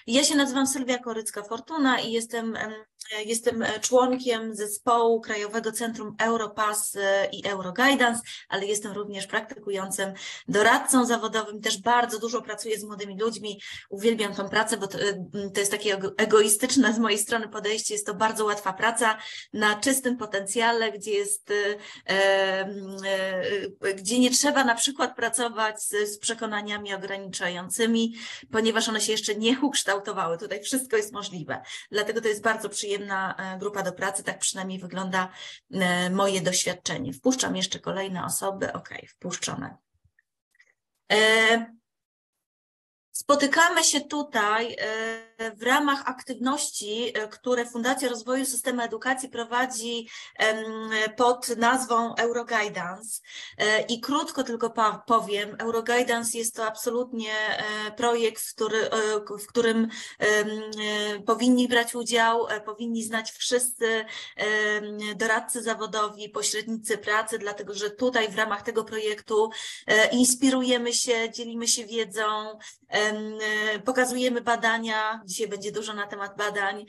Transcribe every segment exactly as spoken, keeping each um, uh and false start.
Ja się nazywam Sylwia Korycka-Fortuna i jestem, jestem członkiem zespołu Krajowego Centrum Europass i Euroguidance, ale jestem również praktykującym doradcą zawodowym. Też bardzo dużo pracuję z młodymi ludźmi. Uwielbiam tą pracę, bo to, to jest takie egoistyczne z mojej strony podejście. Jest to bardzo łatwa praca na czystym potencjale, gdzie jest, e, e, gdzie nie trzeba na przykład pracować z, z przekonaniami ograniczającymi, ponieważ one się jeszcze nie ukształtowały. Tutaj wszystko jest możliwe. Dlatego to jest bardzo przyjemna grupa do pracy, tak przynajmniej wygląda moje doświadczenie. Wpuszczam jeszcze kolejne osoby. Ok, wpuszczone. Spotykamy się tutaj w ramach aktywności, które Fundacja Rozwoju Systemu Edukacji prowadzi pod nazwą Euroguidance. I krótko tylko powiem, Euroguidance jest to absolutnie projekt, w, który, w którym powinni brać udział, powinni znać wszyscy doradcy zawodowi, pośrednicy pracy, dlatego że tutaj w ramach tego projektu inspirujemy się, dzielimy się wiedzą, pokazujemy badania, dzisiaj będzie dużo na temat badań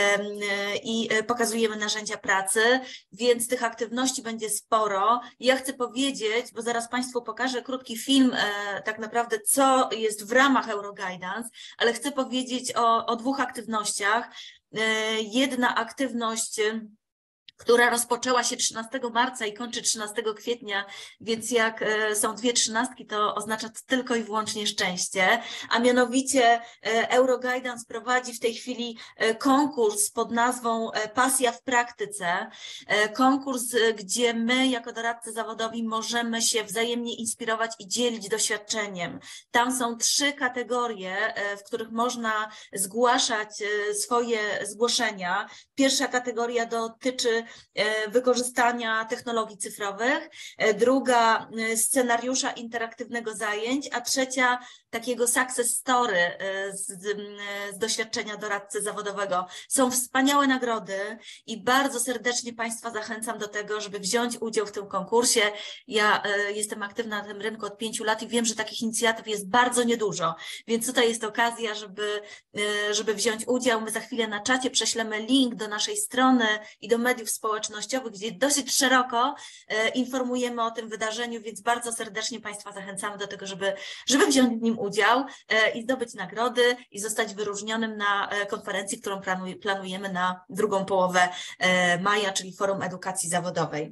i pokazujemy narzędzia pracy, więc tych aktywności będzie sporo. Ja chcę powiedzieć, bo zaraz Państwu pokażę krótki film, tak naprawdę co jest w ramach Euroguidance, ale chcę powiedzieć o, o dwóch aktywnościach. Jedna aktywność, która rozpoczęła się trzynastego marca i kończy trzynastego kwietnia, więc jak są dwie trzynastki, to oznacza to tylko i wyłącznie szczęście, a mianowicie Euroguidance prowadzi w tej chwili konkurs pod nazwą Pasja w praktyce, konkurs, gdzie my jako doradcy zawodowi możemy się wzajemnie inspirować i dzielić doświadczeniem. Tam są trzy kategorie, w których można zgłaszać swoje zgłoszenia. Pierwsza kategoria dotyczy wykorzystania technologii cyfrowych, druga scenariusza interaktywnego zajęć, a trzecia takiego success story z, z doświadczenia doradcy zawodowego. Są wspaniałe nagrody i bardzo serdecznie Państwa zachęcam do tego, żeby wziąć udział w tym konkursie. Ja jestem aktywna na tym rynku od pięciu lat i wiem, że takich inicjatyw jest bardzo niedużo, więc tutaj jest okazja, żeby, żeby wziąć udział. My za chwilę na czacie prześlemy link do naszej strony i do mediów społecznościowych, gdzie dosyć szeroko informujemy o tym wydarzeniu, więc bardzo serdecznie Państwa zachęcamy do tego, żeby, żeby wziąć w nim udział i zdobyć nagrody i zostać wyróżnionym na konferencji, którą planujemy na drugą połowę maja, czyli Forum Edukacji Zawodowej.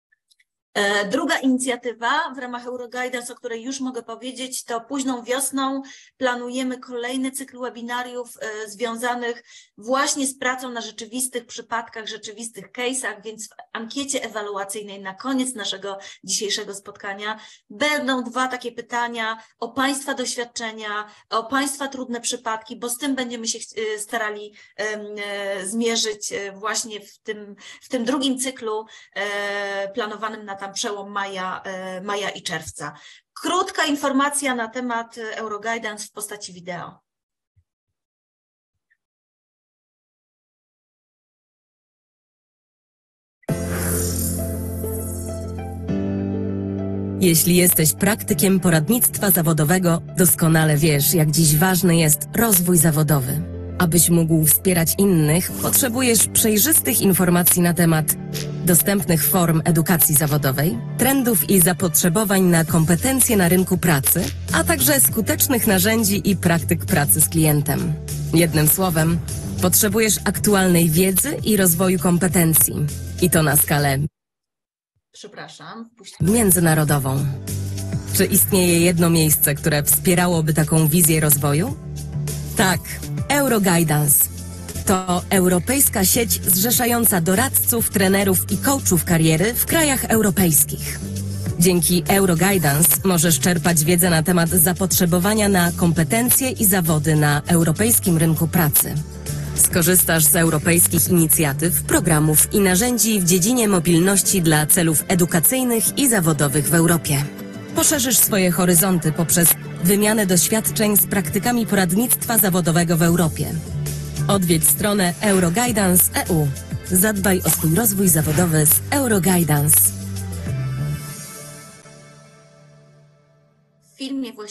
Druga inicjatywa w ramach Euroguidance, o której już mogę powiedzieć, to późną wiosną planujemy kolejny cykl webinariów związanych właśnie z pracą na rzeczywistych przypadkach, rzeczywistych case'ach, więc w ankiecie ewaluacyjnej na koniec naszego dzisiejszego spotkania będą dwa takie pytania o Państwa doświadczenia, o Państwa trudne przypadki, bo z tym będziemy się starali zmierzyć właśnie w tym, w tym drugim cyklu planowanym na tam przełom maja, maja i czerwca. Krótka informacja na temat Euroguidance w postaci wideo. Jeśli jesteś praktykiem poradnictwa zawodowego, doskonale wiesz, jak dziś ważny jest rozwój zawodowy. Abyś mógł wspierać innych, potrzebujesz przejrzystych informacji na temat dostępnych form edukacji zawodowej, trendów i zapotrzebowań na kompetencje na rynku pracy, a także skutecznych narzędzi i praktyk pracy z klientem. Jednym słowem, potrzebujesz aktualnej wiedzy i rozwoju kompetencji. I to na skalę Przepraszam, międzynarodową. Czy istnieje jedno miejsce, które wspierałoby taką wizję rozwoju? Tak, Euroguidance. To europejska sieć zrzeszająca doradców, trenerów i coachów kariery w krajach europejskich. Dzięki Euroguidance możesz czerpać wiedzę na temat zapotrzebowania na kompetencje i zawody na europejskim rynku pracy. Skorzystasz z europejskich inicjatyw, programów i narzędzi w dziedzinie mobilności dla celów edukacyjnych i zawodowych w Europie. Poszerzysz swoje horyzonty poprzez wymianę doświadczeń z praktykami poradnictwa zawodowego w Europie. Odwiedź stronę Euroguidance kropka e u. Zadbaj o swój rozwój zawodowy z Euroguidance. W filmie właściwie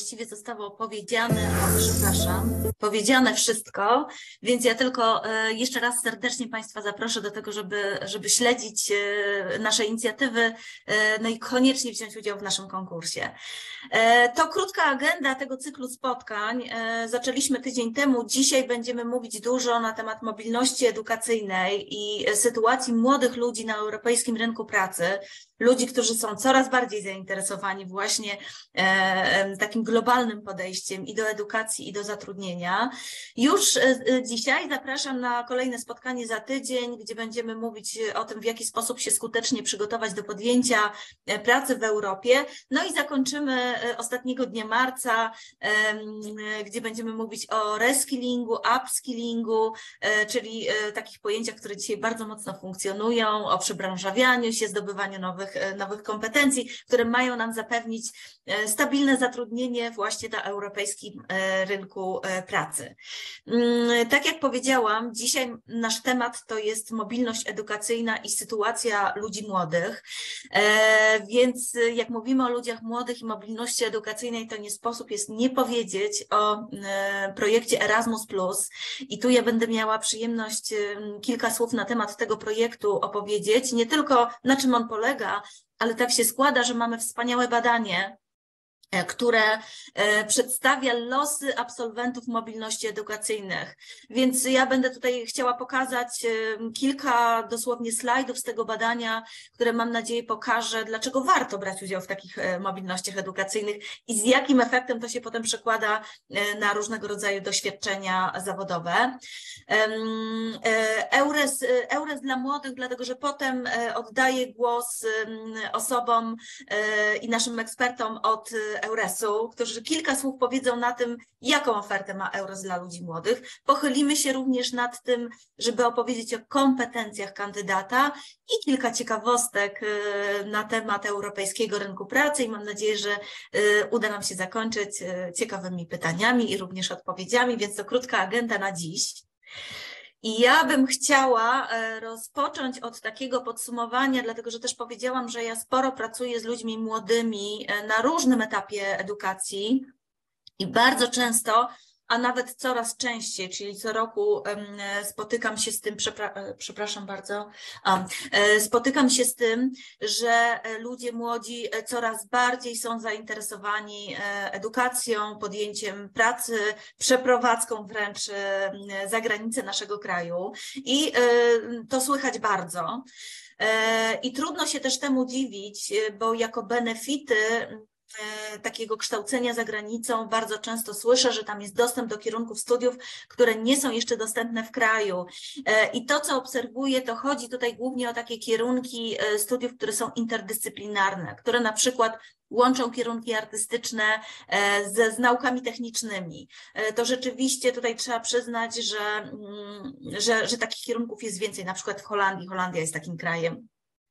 właściwie zostało powiedziane, przepraszam, powiedziane wszystko, więc ja tylko jeszcze raz serdecznie Państwa zaproszę do tego, żeby, żeby śledzić nasze inicjatywy, no i koniecznie wziąć udział w naszym konkursie. To krótka agenda tego cyklu spotkań. Zaczęliśmy tydzień temu, dzisiaj będziemy mówić dużo na temat mobilności edukacyjnej i sytuacji młodych ludzi na europejskim rynku pracy. Ludzi, którzy są coraz bardziej zainteresowani właśnie e, takim globalnym podejściem i do edukacji, i do zatrudnienia. Już e, dzisiaj zapraszam na kolejne spotkanie za tydzień, gdzie będziemy mówić o tym, w jaki sposób się skutecznie przygotować do podjęcia e, pracy w Europie. No i zakończymy e, ostatniego dnia marca, e, e, gdzie będziemy mówić o reskillingu, upskillingu, e, czyli e, takich pojęciach, które dzisiaj bardzo mocno funkcjonują, o przebranżawianiu się, zdobywaniu nowych nowych kompetencji, które mają nam zapewnić stabilne zatrudnienie właśnie na europejskim rynku pracy. Tak jak powiedziałam, dzisiaj nasz temat to jest mobilność edukacyjna i sytuacja ludzi młodych, więc jak mówimy o ludziach młodych i mobilności edukacyjnej, to nie sposób jest nie powiedzieć o projekcie Erasmus plus i tu ja będę miała przyjemność kilka słów na temat tego projektu opowiedzieć, nie tylko na czym on polega, ale tak się składa, że mamy wspaniałe badanie, które przedstawia losy absolwentów mobilności edukacyjnych. Więc ja będę tutaj chciała pokazać kilka dosłownie slajdów z tego badania, które mam nadzieję pokaże, dlaczego warto brać udział w takich mobilnościach edukacyjnych i z jakim efektem to się potem przekłada na różnego rodzaju doświadczenia zawodowe. EURES, EURES dla młodych, dlatego że potem oddaję głos osobom i naszym ekspertom od EURES-u, którzy kilka słów powiedzą na tym, jaką ofertę ma EURES dla ludzi młodych. Pochylimy się również nad tym, żeby opowiedzieć o kompetencjach kandydata i kilka ciekawostek na temat europejskiego rynku pracy i mam nadzieję, że uda nam się zakończyć ciekawymi pytaniami i również odpowiedziami, więc to krótka agenda na dziś. I ja bym chciała rozpocząć od takiego podsumowania, dlatego że też powiedziałam, że ja sporo pracuję z ludźmi młodymi na różnym etapie edukacji i bardzo często, a nawet coraz częściej, czyli co roku spotykam się z tym, przepra- przepraszam bardzo, a, spotykam się z tym, że ludzie młodzi coraz bardziej są zainteresowani edukacją, podjęciem pracy, przeprowadzką wręcz za granicę naszego kraju i to słychać bardzo. I trudno się też temu dziwić, bo jako benefity takiego kształcenia za granicą bardzo często słyszę, że tam jest dostęp do kierunków studiów, które nie są jeszcze dostępne w kraju. I to, co obserwuję, to chodzi tutaj głównie o takie kierunki studiów, które są interdyscyplinarne, które na przykład łączą kierunki artystyczne ze, z naukami technicznymi. To rzeczywiście tutaj trzeba przyznać, że, że, że takich kierunków jest więcej, na przykład w Holandii. Holandia jest takim krajem,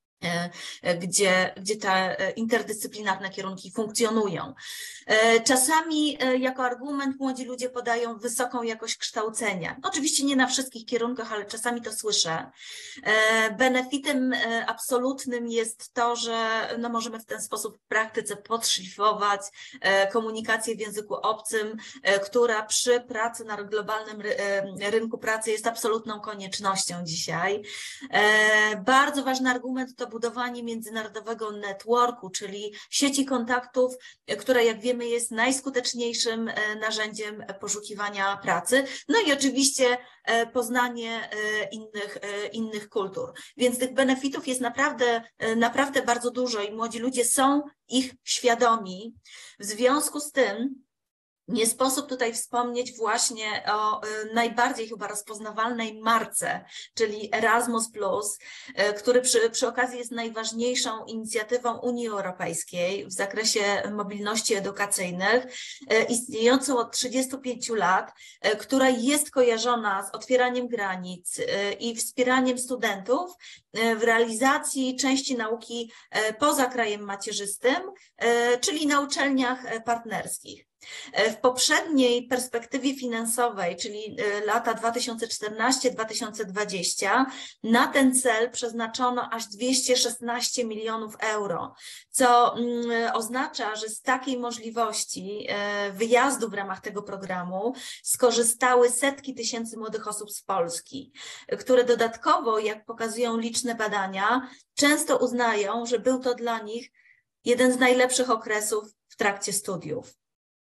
Gdzie, gdzie te interdyscyplinarne kierunki funkcjonują. Czasami jako argument młodzi ludzie podają wysoką jakość kształcenia. Oczywiście nie na wszystkich kierunkach, ale czasami to słyszę. Benefitem absolutnym jest to, że no możemy w ten sposób w praktyce podszlifować komunikację w języku obcym, która przy pracy na globalnym rynku pracy jest absolutną koniecznością dzisiaj. Bardzo ważny argument to budowanie międzynarodowego networku, czyli sieci kontaktów, która jak wiemy jest najskuteczniejszym narzędziem poszukiwania pracy. No i oczywiście poznanie innych, innych kultur. Więc tych benefitów jest naprawdę, naprawdę bardzo dużo i młodzi ludzie są ich świadomi. W związku z tym nie sposób tutaj wspomnieć właśnie o najbardziej chyba rozpoznawalnej marce, czyli Erasmus plus, który przy, przy okazji jest najważniejszą inicjatywą Unii Europejskiej w zakresie mobilności edukacyjnych, istniejącą od trzydziestu pięciu lat, która jest kojarzona z otwieraniem granic i wspieraniem studentów w realizacji części nauki poza krajem macierzystym, czyli na uczelniach partnerskich. W poprzedniej perspektywie finansowej, czyli lata dwa tysiące czternasty do dwa tysiące dwudziestego, na ten cel przeznaczono aż dwieście szesnaście milionów euro, co oznacza, że z takiej możliwości wyjazdu w ramach tego programu skorzystały setki tysięcy młodych osób z Polski, które dodatkowo, jak pokazują liczne badania, często uznają, że był to dla nich jeden z najlepszych okresów w trakcie studiów.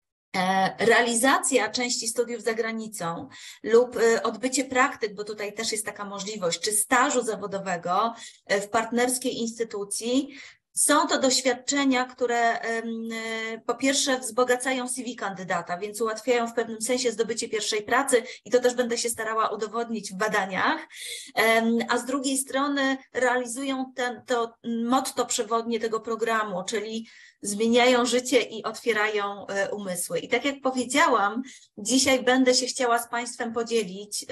Realizacja części studiów za granicą lub odbycie praktyk, bo tutaj też jest taka możliwość, czy stażu zawodowego w partnerskiej instytucji, są to doświadczenia, które po pierwsze wzbogacają C V kandydata, więc ułatwiają w pewnym sensie zdobycie pierwszej pracy i to też będę się starała udowodnić w badaniach, a z drugiej strony realizują ten, to motto przewodnie tego programu, czyli zmieniają życie i otwierają umysły. I tak jak powiedziałam, dzisiaj będę się chciała z Państwem podzielić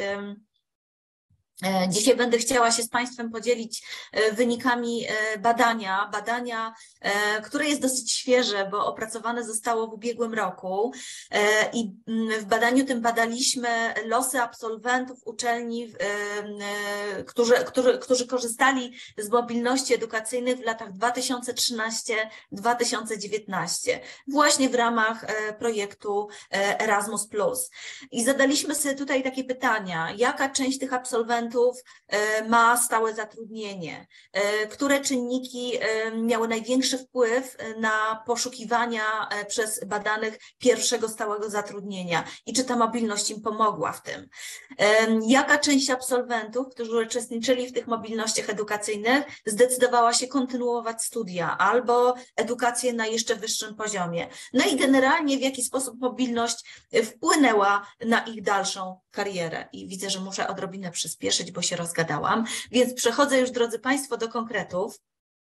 Dzisiaj będę chciała się z Państwem podzielić wynikami badania, badania, które jest dosyć świeże, bo opracowane zostało w ubiegłym roku i w badaniu tym badaliśmy losy absolwentów uczelni, którzy, którzy, którzy korzystali z mobilności edukacyjnej w latach dwa tysiące trzynastym do dwa tysiące dziewiętnastego, właśnie w ramach projektu Erasmus plus. I zadaliśmy sobie tutaj takie pytania, jaka część tych absolwentów ma stałe zatrudnienie, które czynniki miały największy wpływ na poszukiwania przez badanych pierwszego stałego zatrudnienia i czy ta mobilność im pomogła w tym. Jaka część absolwentów, którzy uczestniczyli w tych mobilnościach edukacyjnych, zdecydowała się kontynuować studia albo edukację na jeszcze wyższym poziomie. No i generalnie w jaki sposób mobilność wpłynęła na ich dalszą karierę. I widzę, że muszę odrobinę przyspieszyć, bo się rozgadałam, więc przechodzę już, drodzy Państwo, do konkretów,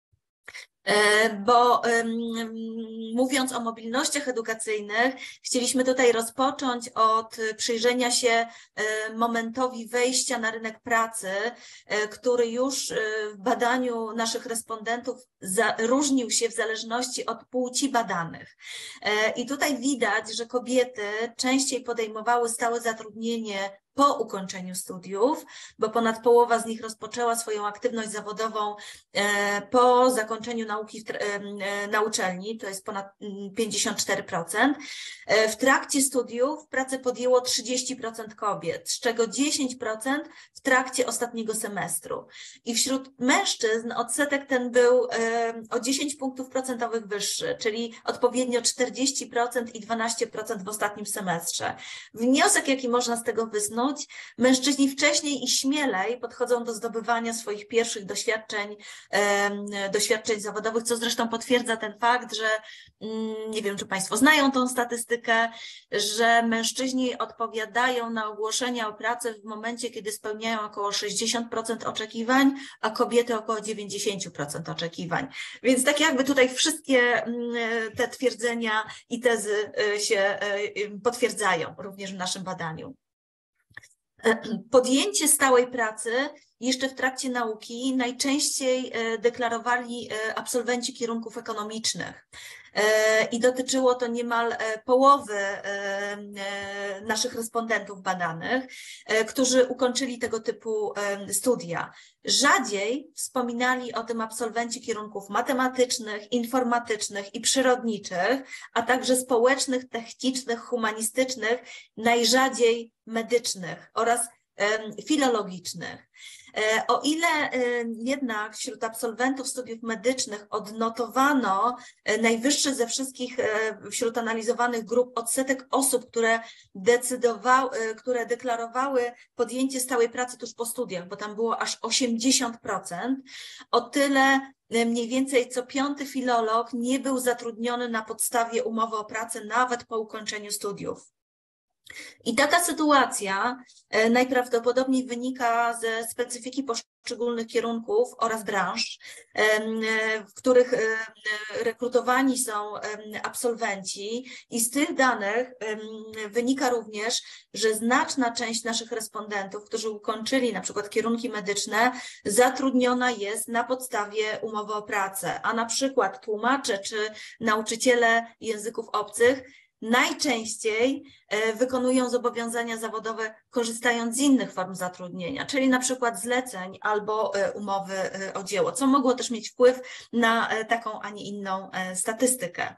bo mówiąc o mobilnościach edukacyjnych, chcieliśmy tutaj rozpocząć od przyjrzenia się momentowi wejścia na rynek pracy, który już w badaniu naszych respondentów różnił się w zależności od płci badanych. I tutaj widać, że kobiety częściej podejmowały stałe zatrudnienie po ukończeniu studiów, bo ponad połowa z nich rozpoczęła swoją aktywność zawodową po zakończeniu nauki na uczelni, to jest ponad pięćdziesiąt cztery procent. W trakcie studiów pracę podjęło trzydzieści procent kobiet, z czego dziesięć procent w trakcie ostatniego semestru. I wśród mężczyzn odsetek ten był o dziesięć punktów procentowych wyższy, czyli odpowiednio czterdzieści procent i dwanaście procent w ostatnim semestrze. Wniosek, jaki można z tego wysnuć, mężczyźni wcześniej i śmielej podchodzą do zdobywania swoich pierwszych doświadczeń, doświadczeń zawodowych, co zresztą potwierdza ten fakt, że nie wiem, czy Państwo znają tą statystykę, że mężczyźni odpowiadają na ogłoszenia o pracę w momencie, kiedy spełniają około sześćdziesiąt procent oczekiwań, a kobiety około dziewięćdziesiąt procent oczekiwań. Więc tak jakby tutaj wszystkie te twierdzenia i tezy się potwierdzają również w naszym badaniu. Podjęcie stałej pracy jeszcze w trakcie nauki najczęściej deklarowali absolwenci kierunków ekonomicznych i dotyczyło to niemal połowy naszych respondentów badanych, którzy ukończyli tego typu studia. Rzadziej wspominali o tym absolwenci kierunków matematycznych, informatycznych i przyrodniczych, a także społecznych, technicznych, humanistycznych, najrzadziej medycznych oraz filologicznych. O ile jednak wśród absolwentów studiów medycznych odnotowano najwyższy ze wszystkich wśród analizowanych grup odsetek osób, które decydowały, które deklarowały podjęcie stałej pracy tuż po studiach, bo tam było aż osiemdziesiąt procent, o tyle mniej więcej co piąty filolog nie był zatrudniony na podstawie umowy o pracę nawet po ukończeniu studiów. I taka sytuacja najprawdopodobniej wynika ze specyfiki poszczególnych kierunków oraz branż, w których rekrutowani są absolwenci, i z tych danych wynika również, że znaczna część naszych respondentów, którzy ukończyli na przykład kierunki medyczne, zatrudniona jest na podstawie umowy o pracę, a na przykład tłumacze czy nauczyciele języków obcych najczęściej wykonują zobowiązania zawodowe korzystając z innych form zatrudnienia, czyli na przykład zleceń albo umowy o dzieło, co mogło też mieć wpływ na taką, a nie inną statystykę.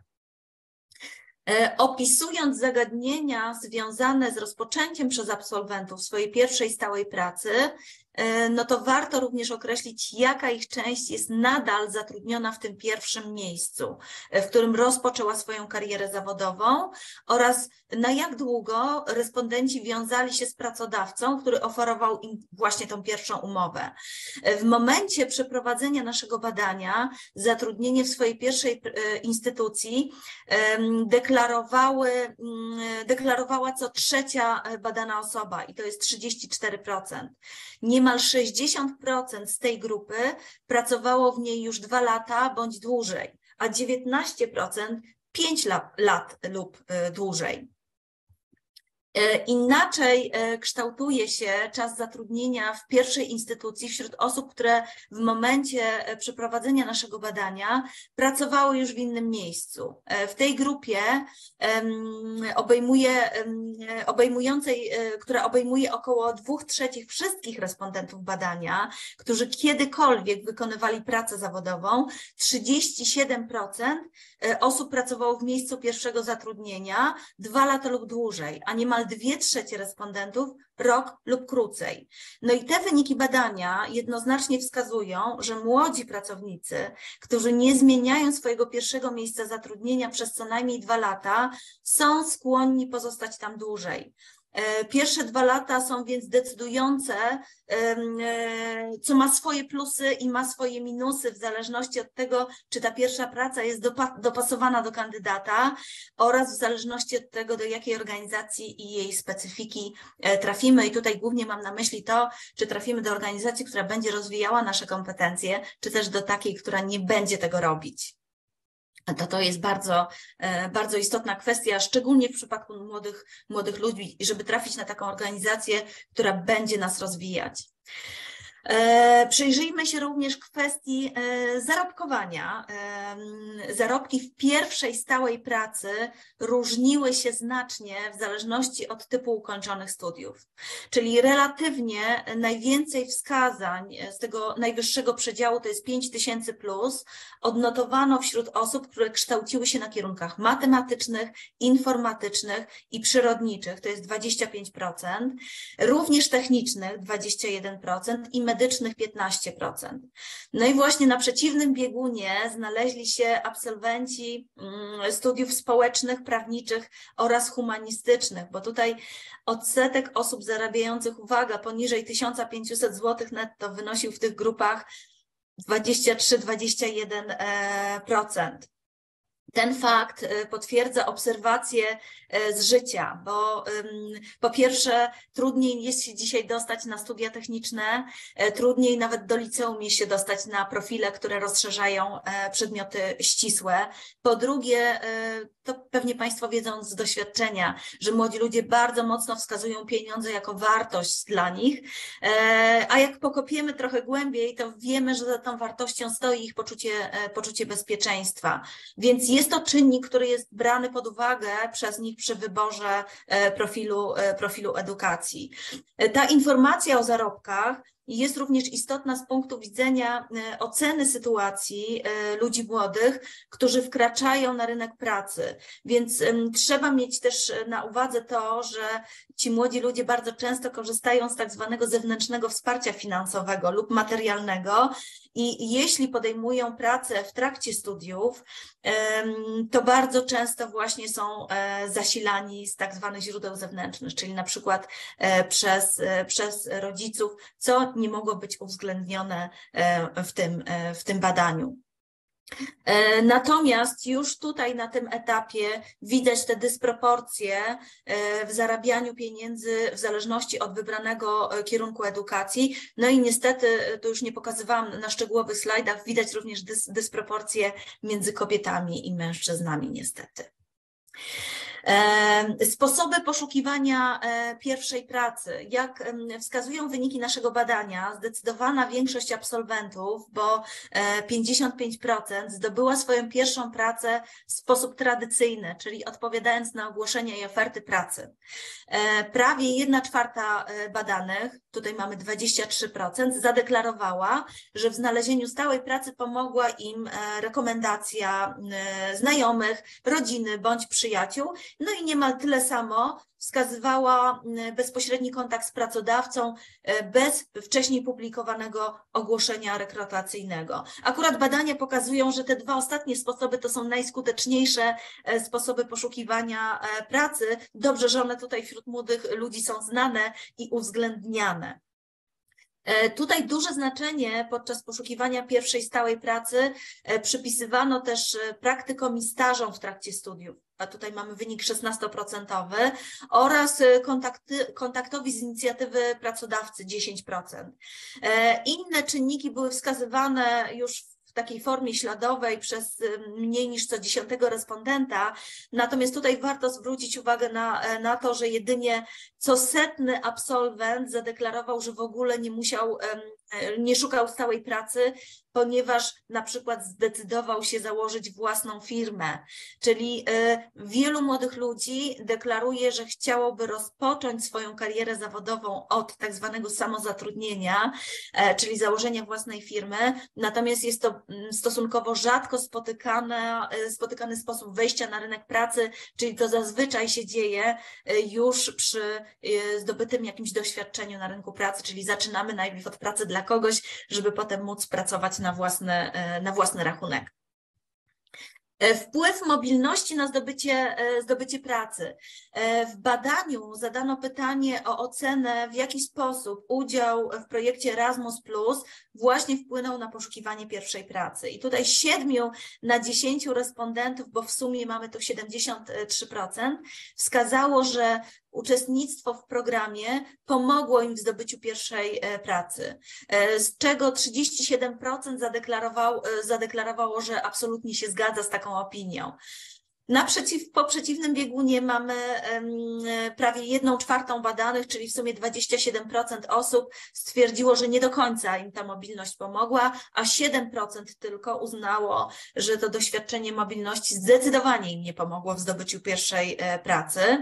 Opisując zagadnienia związane z rozpoczęciem przez absolwentów swojej pierwszej stałej pracy, no to warto również określić, jaka ich część jest nadal zatrudniona w tym pierwszym miejscu, w którym rozpoczęła swoją karierę zawodową, oraz na jak długo respondenci wiązali się z pracodawcą, który oferował im właśnie tą pierwszą umowę. W momencie przeprowadzenia naszego badania zatrudnienie w swojej pierwszej instytucji deklarowały, deklarowała co trzecia badana osoba i to jest trzydzieści cztery procent. Niemal sześćdziesiąt procent z tej grupy pracowało w niej już dwa lata bądź dłużej, a dziewiętnaście procent pięć lat lub dłużej. Inaczej kształtuje się czas zatrudnienia w pierwszej instytucji wśród osób, które w momencie przeprowadzenia naszego badania pracowały już w innym miejscu. W tej grupie obejmuje, obejmującej, która obejmuje około dwóch trzecich wszystkich respondentów badania, którzy kiedykolwiek wykonywali pracę zawodową, trzydzieści siedem procent osób pracowało w miejscu pierwszego zatrudnienia dwa lata lub dłużej, a niemal dwie trzecie respondentów rok lub krócej. No i te wyniki badania jednoznacznie wskazują, że młodzi pracownicy, którzy nie zmieniają swojego pierwszego miejsca zatrudnienia przez co najmniej dwa lata, są skłonni pozostać tam dłużej. Pierwsze dwa lata są więc decydujące, co ma swoje plusy i ma swoje minusy w zależności od tego, czy ta pierwsza praca jest dopasowana do kandydata oraz w zależności od tego, do jakiej organizacji i jej specyfiki trafimy. I tutaj głównie mam na myśli to, czy trafimy do organizacji, która będzie rozwijała nasze kompetencje, czy też do takiej, która nie będzie tego robić. To, to jest bardzo, bardzo istotna kwestia, szczególnie w przypadku młodych, młodych ludzi, żeby trafić na taką organizację, która będzie nas rozwijać. Przyjrzyjmy się również kwestii zarobkowania. Zarobki w pierwszej stałej pracy różniły się znacznie w zależności od typu ukończonych studiów. Czyli relatywnie najwięcej wskazań z tego najwyższego przedziału, to jest pięć tysięcy plus, odnotowano wśród osób, które kształciły się na kierunkach matematycznych, informatycznych i przyrodniczych, to jest dwadzieścia pięć procent, również technicznych dwadzieścia jeden procent i medycznych piętnaście procent. No i właśnie na przeciwnym biegunie znaleźli się absolwenci studiów społecznych, prawniczych oraz humanistycznych, bo tutaj odsetek osób zarabiających, uwaga, poniżej tysiąc pięćset złotych netto wynosił w tych grupach dwadzieścia trzy do dwudziestu jeden procent. Ten fakt potwierdza obserwacje z życia, bo po pierwsze trudniej jest się dzisiaj dostać na studia techniczne, trudniej nawet do liceum jest się dostać na profile, które rozszerzają przedmioty ścisłe. Po drugie, to pewnie Państwo wiedzą z doświadczenia, że młodzi ludzie bardzo mocno wskazują pieniądze jako wartość dla nich, a jak pokopiemy trochę głębiej, to wiemy, że za tą wartością stoi ich poczucie, poczucie bezpieczeństwa. Więc jest to czynnik, który jest brany pod uwagę przez nich przy wyborze profilu, profilu edukacji. Ta informacja o zarobkach jest również istotna z punktu widzenia oceny sytuacji ludzi młodych, którzy wkraczają na rynek pracy. Więc trzeba mieć też na uwadze to, że ci młodzi ludzie bardzo często korzystają z tak zwanego zewnętrznego wsparcia finansowego lub materialnego i jeśli podejmują pracę w trakcie studiów, to bardzo często właśnie są zasilani z tak zwanych źródeł zewnętrznych, czyli na przykład przez, przez rodziców, co nie mogło być uwzględnione w tym, w tym badaniu. Natomiast już tutaj na tym etapie widać te dysproporcje w zarabianiu pieniędzy w zależności od wybranego kierunku edukacji. No i niestety, to już nie pokazywałam na szczegółowych slajdach, widać również dys dysproporcje między kobietami i mężczyznami niestety. Sposoby poszukiwania pierwszej pracy. Jak wskazują wyniki naszego badania, zdecydowana większość absolwentów, bo pięćdziesiąt pięć procent zdobyła swoją pierwszą pracę w sposób tradycyjny, czyli odpowiadając na ogłoszenia i oferty pracy. Prawie jedna czwarta badanych, tutaj mamy dwadzieścia trzy procent, zadeklarowała, że w znalezieniu stałej pracy pomogła im rekomendacja znajomych, rodziny bądź przyjaciół. No i niemal tyle samo wskazywała bezpośredni kontakt z pracodawcą bez wcześniej publikowanego ogłoszenia rekrutacyjnego. Akurat badania pokazują, że te dwa ostatnie sposoby to są najskuteczniejsze sposoby poszukiwania pracy. Dobrze, że one tutaj wśród młodych ludzi są znane i uwzględniane. Tutaj duże znaczenie podczas poszukiwania pierwszej stałej pracy przypisywano też praktykom i stażom w trakcie studiów, a tutaj mamy wynik szesnastoprocentowy, oraz kontakty, kontaktowi z inicjatywy pracodawcy dziesięć procent. Inne czynniki były wskazywane już w takiej formie śladowej przez mniej niż co dziesiątego respondenta, natomiast tutaj warto zwrócić uwagę na, na to, że jedynie co setny absolwent zadeklarował, że w ogóle nie musiał, nie szukał stałej pracy, ponieważ na przykład zdecydował się założyć własną firmę. Czyli wielu młodych ludzi deklaruje, że chciałoby rozpocząć swoją karierę zawodową od tak zwanego samozatrudnienia, czyli założenia własnej firmy, natomiast jest to stosunkowo rzadko spotykane, spotykany sposób wejścia na rynek pracy, czyli to zazwyczaj się dzieje już przy zdobytym jakimś doświadczeniu na rynku pracy, czyli zaczynamy najpierw od pracy dla kogoś, żeby potem móc pracować na własny, na własny rachunek. Wpływ mobilności na zdobycie, zdobycie pracy. W badaniu zadano pytanie o ocenę, w jaki sposób udział w projekcie Erasmus plus właśnie wpłynął na poszukiwanie pierwszej pracy. I tutaj siedmiu na dziesięciu respondentów, bo w sumie mamy tu siedemdziesiąt trzy procent, wskazało, że uczestnictwo w programie pomogło im w zdobyciu pierwszej pracy, z czego trzydzieści siedem procent zadeklarowało, zadeklarowało, że absolutnie się zgadza z taką opinią. Naprzeciw, po przeciwnym biegunie mamy um, prawie jedną czwartą badanych, czyli w sumie dwadzieścia siedem procent osób stwierdziło, że nie do końca im ta mobilność pomogła, a siedem procent tylko uznało, że to doświadczenie mobilności zdecydowanie im nie pomogło w zdobyciu pierwszej e, pracy.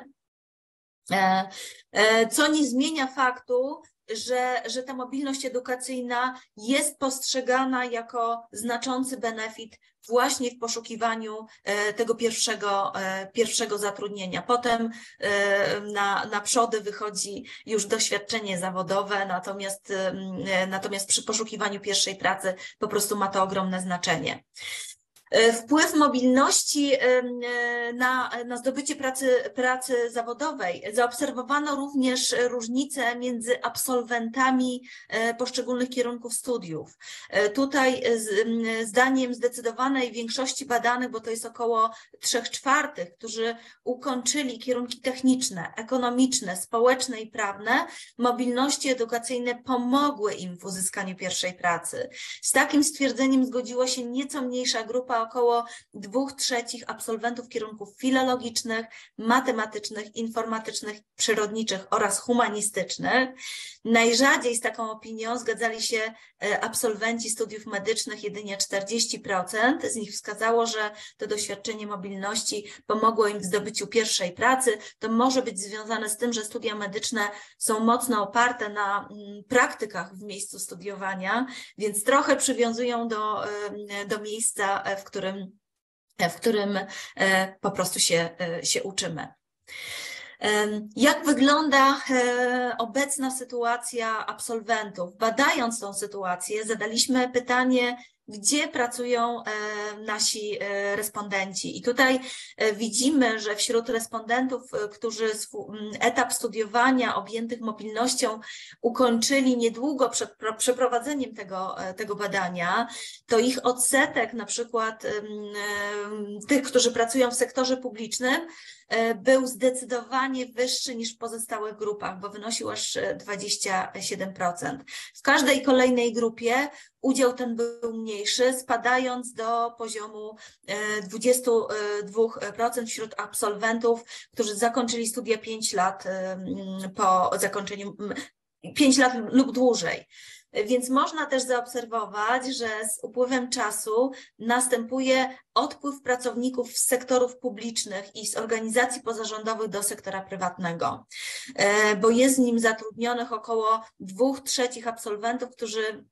E, e, co nie zmienia faktu, Że, że ta mobilność edukacyjna jest postrzegana jako znaczący benefit właśnie w poszukiwaniu tego pierwszego, pierwszego zatrudnienia. Potem na, na przody wychodzi już doświadczenie zawodowe, natomiast, natomiast przy poszukiwaniu pierwszej pracy po prostu ma to ogromne znaczenie. Wpływ mobilności na, na zdobycie pracy, pracy zawodowej. Zaobserwowano również różnice między absolwentami poszczególnych kierunków studiów. Tutaj zdaniem zdecydowanej większości badanych, bo to jest około trzech czwartych, którzy ukończyli kierunki techniczne, ekonomiczne, społeczne i prawne, mobilności edukacyjne pomogły im w uzyskaniu pierwszej pracy. Z takim stwierdzeniem zgodziło się nieco mniejsza grupa, około dwóch trzecich absolwentów kierunków filologicznych, matematycznych, informatycznych, przyrodniczych oraz humanistycznych. Najrzadziej z taką opinią zgadzali się absolwenci studiów medycznych, jedynie czterdzieści procent z nich wskazało, że to doświadczenie mobilności pomogło im w zdobyciu pierwszej pracy. To może być związane z tym, że studia medyczne są mocno oparte na praktykach w miejscu studiowania, więc trochę przywiązują do, do miejsca, w którym, w którym po prostu się, się uczymy. Jak wygląda obecna sytuacja absolwentów? Badając tą sytuację, zadaliśmy pytanie, gdzie pracują nasi respondenci. I tutaj widzimy, że wśród respondentów, którzy etap studiowania objętych mobilnością ukończyli niedługo przed przeprowadzeniem tego, tego badania, to ich odsetek, na przykład tych, którzy pracują w sektorze publicznym, był zdecydowanie wyższy niż w pozostałych grupach, bo wynosił aż dwadzieścia siedem procent. W każdej kolejnej grupie udział ten był mniejszy, spadając do poziomu dwadzieścia dwa procent wśród absolwentów, którzy zakończyli studia pięć lat po zakończeniu, pięć lat lub dłużej. Więc można też zaobserwować, że z upływem czasu następuje odpływ pracowników z sektorów publicznych i z organizacji pozarządowych do sektora prywatnego, bo jest w nim zatrudnionych około dwóch trzecich absolwentów, którzy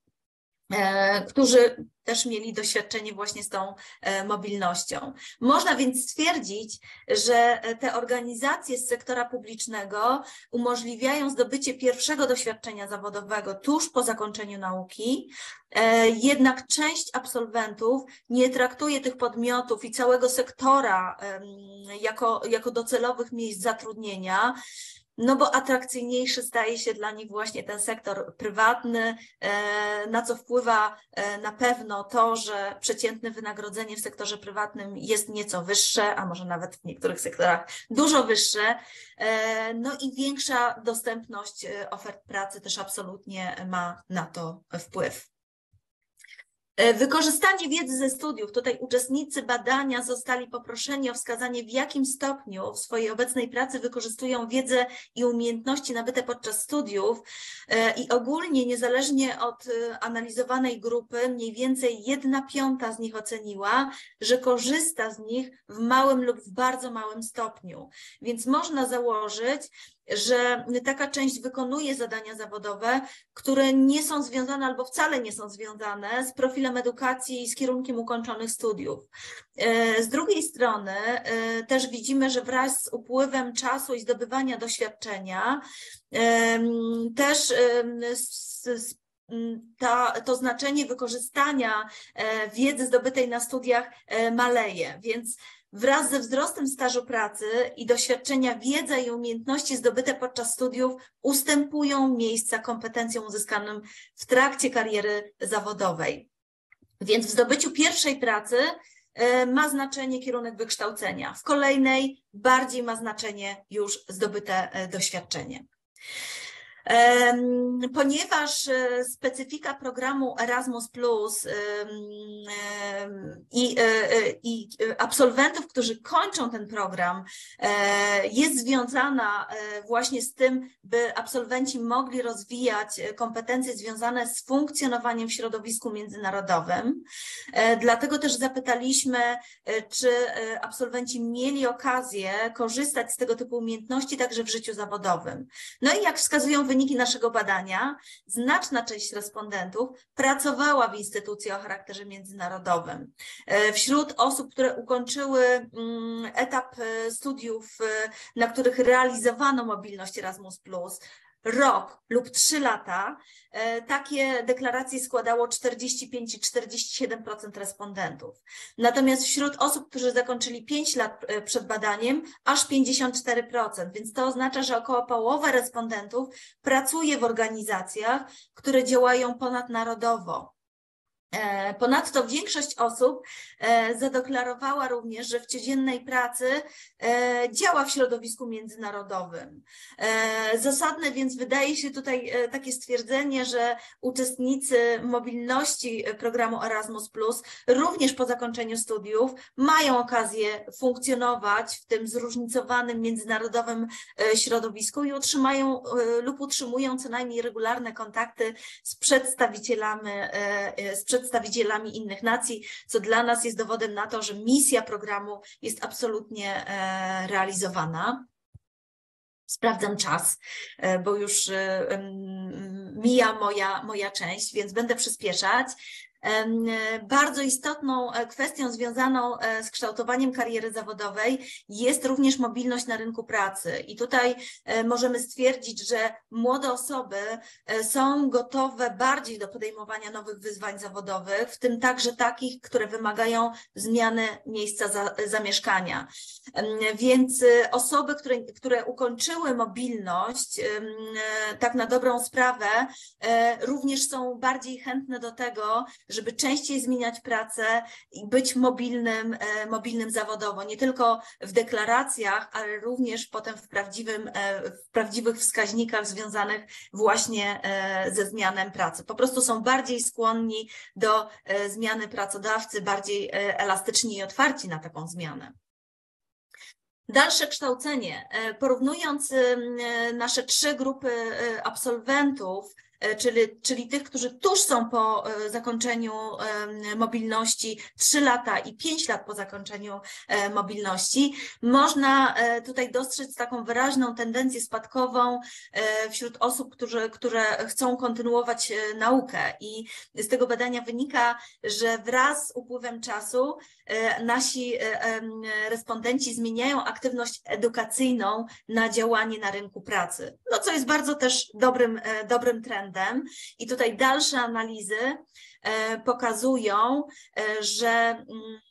którzy też mieli doświadczenie właśnie z tą mobilnością. Można więc stwierdzić, że te organizacje z sektora publicznego umożliwiają zdobycie pierwszego doświadczenia zawodowego tuż po zakończeniu nauki, jednak część absolwentów nie traktuje tych podmiotów i całego sektora jako, jako docelowych miejsc zatrudnienia, no bo atrakcyjniejszy staje się dla nich właśnie ten sektor prywatny, na co wpływa na pewno to, że przeciętne wynagrodzenie w sektorze prywatnym jest nieco wyższe, a może nawet w niektórych sektorach dużo wyższe, no i większa dostępność ofert pracy też absolutnie ma na to wpływ. Wykorzystanie wiedzy ze studiów. Tutaj uczestnicy badania zostali poproszeni o wskazanie, w jakim stopniu w swojej obecnej pracy wykorzystują wiedzę i umiejętności nabyte podczas studiów i ogólnie, niezależnie od analizowanej grupy, mniej więcej jedna piąta z nich oceniła, że korzysta z nich w małym lub w bardzo małym stopniu. Więc można założyć, że taka część wykonuje zadania zawodowe, które nie są związane albo wcale nie są związane z profilem edukacji i z kierunkiem ukończonych studiów. Z drugiej strony też widzimy, że wraz z upływem czasu i zdobywania doświadczenia też Ta, to znaczenie wykorzystania wiedzy zdobytej na studiach maleje, więc wraz ze wzrostem stażu pracy i doświadczenia wiedza i umiejętności zdobyte podczas studiów ustępują miejsca kompetencjom uzyskanym w trakcie kariery zawodowej. Więc w zdobyciu pierwszej pracy ma znaczenie kierunek wykształcenia, w kolejnej bardziej ma znaczenie już zdobyte doświadczenie. Ponieważ specyfika programu Erasmus plus i, i absolwentów, którzy kończą ten program, jest związana właśnie z tym, by absolwenci mogli rozwijać kompetencje związane z funkcjonowaniem w środowisku międzynarodowym. Dlatego też zapytaliśmy, czy absolwenci mieli okazję korzystać z tego typu umiejętności także w życiu zawodowym. No i jak wskazują wyniki naszego badania, znaczna część respondentów pracowała w instytucji o charakterze międzynarodowym. Wśród osób, które ukończyły etap studiów, na których realizowano mobilność Erasmus plus, rok lub trzy lata, takie deklaracje składało czterdzieści pięć i czterdzieści siedem procent respondentów. Natomiast wśród osób, którzy zakończyli pięć lat przed badaniem, aż pięćdziesiąt cztery procent, więc to oznacza, że około połowa respondentów pracuje w organizacjach, które działają ponadnarodowo. Ponadto większość osób zadeklarowała również, że w codziennej pracy działa w środowisku międzynarodowym. Zasadne więc wydaje się tutaj takie stwierdzenie, że uczestnicy mobilności programu Erasmus plus również po zakończeniu studiów mają okazję funkcjonować w tym zróżnicowanym międzynarodowym środowisku i utrzymają lub utrzymują co najmniej regularne kontakty z przedstawicielami, z przedstawicielami innych nacji, co dla nas jest dowodem na to, że misja programu jest absolutnie realizowana. Sprawdzam czas, bo już mija moja, moja część, więc będę przyspieszać. Bardzo istotną kwestią związaną z kształtowaniem kariery zawodowej jest również mobilność na rynku pracy i tutaj możemy stwierdzić, że młode osoby są gotowe bardziej do podejmowania nowych wyzwań zawodowych, w tym także takich, które wymagają zmiany miejsca za, zamieszkania. Więc osoby, które, które ukończyły mobilność, tak na dobrą sprawę, również są bardziej chętne do tego, żeby częściej zmieniać pracę i być mobilnym, mobilnym zawodowo, nie tylko w deklaracjach, ale również potem w, prawdziwym, w prawdziwych wskaźnikach związanych właśnie ze zmianą pracy. Po prostu są bardziej skłonni do zmiany pracodawcy, bardziej elastyczni i otwarci na taką zmianę. Dalsze kształcenie. Porównując nasze trzy grupy absolwentów, Czyli, czyli tych, którzy tuż są po zakończeniu mobilności, trzy lata i pięć lat po zakończeniu mobilności, można tutaj dostrzec taką wyraźną tendencję spadkową wśród osób, którzy, które chcą kontynuować naukę. I z tego badania wynika, że wraz z upływem czasu nasi respondenci zmieniają aktywność edukacyjną na działanie na rynku pracy, no co jest bardzo też dobrym, dobrym trendem. I tutaj dalsze analizy pokazują, że,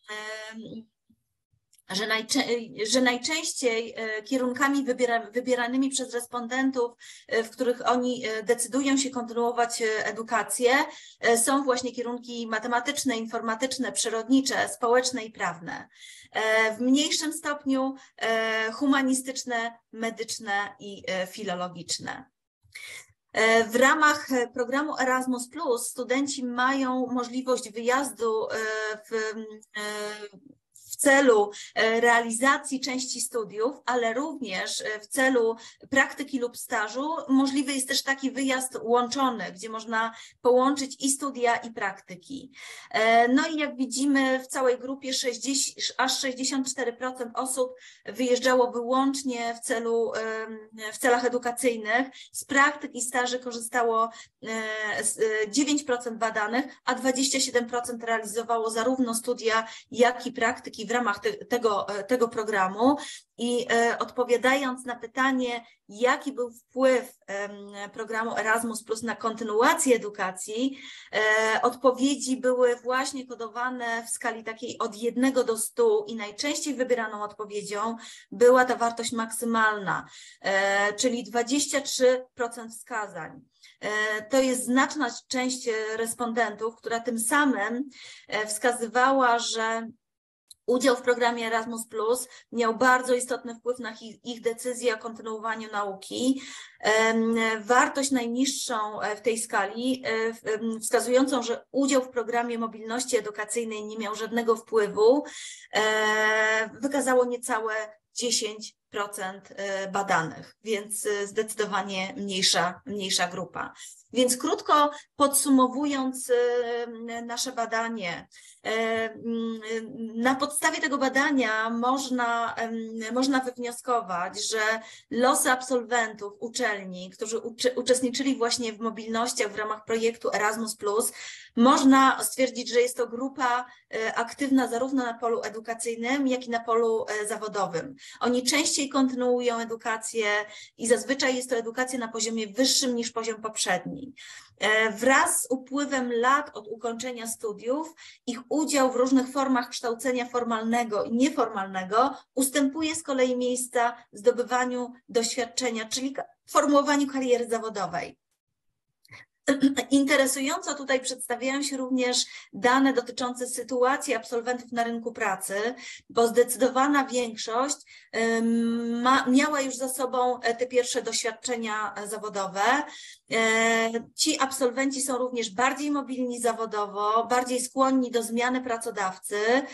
że, najczę że najczęściej kierunkami wybiera wybieranymi przez respondentów, w których oni decydują się kontynuować edukację, są właśnie kierunki matematyczne, informatyczne, przyrodnicze, społeczne i prawne. W mniejszym stopniu humanistyczne, medyczne i filologiczne. W ramach programu Erasmus plus studenci mają możliwość wyjazdu w, w celu realizacji części studiów, ale również w celu praktyki lub stażu możliwy jest też taki wyjazd łączony, gdzie można połączyć i studia, i praktyki. No i jak widzimy, w całej grupie sześćdziesiąt, aż sześćdziesiąt cztery procent osób wyjeżdżało wyłącznie w celu, w celach edukacyjnych. Z praktyk i staży korzystało dziewięć procent badanych, a dwadzieścia siedem procent realizowało zarówno studia, jak i praktyki w ramach te, tego, tego programu. I e, odpowiadając na pytanie, jaki był wpływ e, programu Erasmus plus na kontynuację edukacji, e, odpowiedzi były właśnie kodowane w skali takiej od jednego do stu i najczęściej wybieraną odpowiedzią była ta wartość maksymalna, e, czyli dwadzieścia trzy procent wskazań. To jest znaczna część respondentów, która tym samym wskazywała, że udział w programie Erasmus plus miał bardzo istotny wpływ na ich, ich decyzję o kontynuowaniu nauki. Wartość najniższą w tej skali, wskazującą, że udział w programie mobilności edukacyjnej nie miał żadnego wpływu, wykazało niecałe dziesięć procent badanych, więc zdecydowanie mniejsza, mniejsza grupa. Więc krótko podsumowując nasze badanie, na podstawie tego badania można, można wywnioskować, że losy absolwentów uczelni, którzy uczy, uczestniczyli właśnie w mobilnościach w ramach projektu Erasmus plus, można stwierdzić, że jest to grupa aktywna zarówno na polu edukacyjnym, jak i na polu zawodowym. Oni częściej kontynuują edukację i zazwyczaj jest to edukacja na poziomie wyższym niż poziom poprzedni. Wraz z upływem lat od ukończenia studiów ich udział w różnych formach kształcenia formalnego i nieformalnego ustępuje z kolei miejsca zdobywaniu doświadczenia, czyli formułowaniu kariery zawodowej. Interesująco tutaj przedstawiają się również dane dotyczące sytuacji absolwentów na rynku pracy, bo zdecydowana większość ma, miała już za sobą te pierwsze doświadczenia zawodowe. Ci absolwenci są również bardziej mobilni zawodowo, bardziej skłonni do zmiany pracodawcy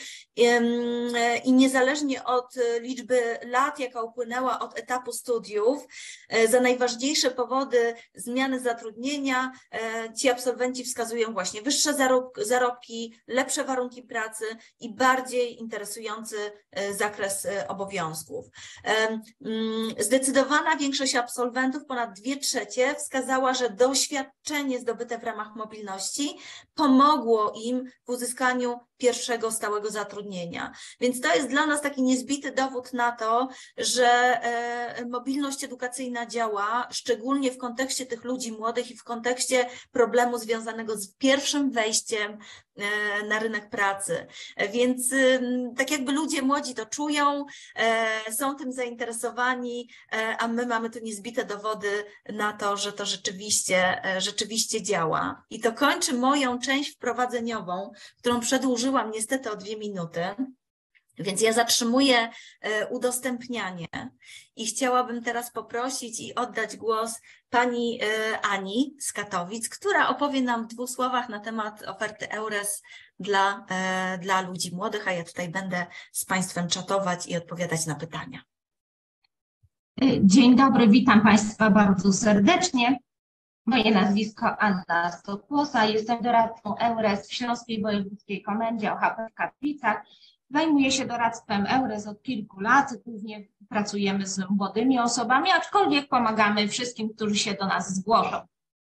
i niezależnie od liczby lat, jaka upłynęła od etapu studiów, za najważniejsze powody zmiany zatrudnienia ci absolwenci wskazują właśnie wyższe zarobki, lepsze warunki pracy i bardziej interesujący zakres obowiązków. Zdecydowana większość absolwentów, ponad dwie trzecie, wskazała, że doświadczenie zdobyte w ramach mobilności pomogło im w uzyskaniu pierwszego stałego zatrudnienia. Więc to jest dla nas taki niezbity dowód na to, że mobilność edukacyjna działa, szczególnie w kontekście tych ludzi młodych i w kontekście kontekście problemu związanego z pierwszym wejściem na rynek pracy. Więc tak jakby ludzie młodzi to czują, są tym zainteresowani, a my mamy tu niezbite dowody na to, że to rzeczywiście, rzeczywiście działa. I to kończy moją część wprowadzeniową, którą przedłużyłam niestety o dwie minuty. Więc ja zatrzymuję udostępnianie i chciałabym teraz poprosić i oddać głos pani Ani z Katowic, która opowie nam w dwóch słowach na temat oferty EURES dla, dla ludzi młodych, a ja tutaj będę z Państwem czatować i odpowiadać na pytania. Dzień dobry, witam Państwa bardzo serdecznie. Moje nazwisko Anna Stokłosa, jestem doradcą EURES w Śląskiej Wojewódzkiej Komendzie O H P w Katowicach. Zajmuję się doradztwem EURES od kilku lat, głównie pracujemy z młodymi osobami, aczkolwiek pomagamy wszystkim, którzy się do nas zgłoszą.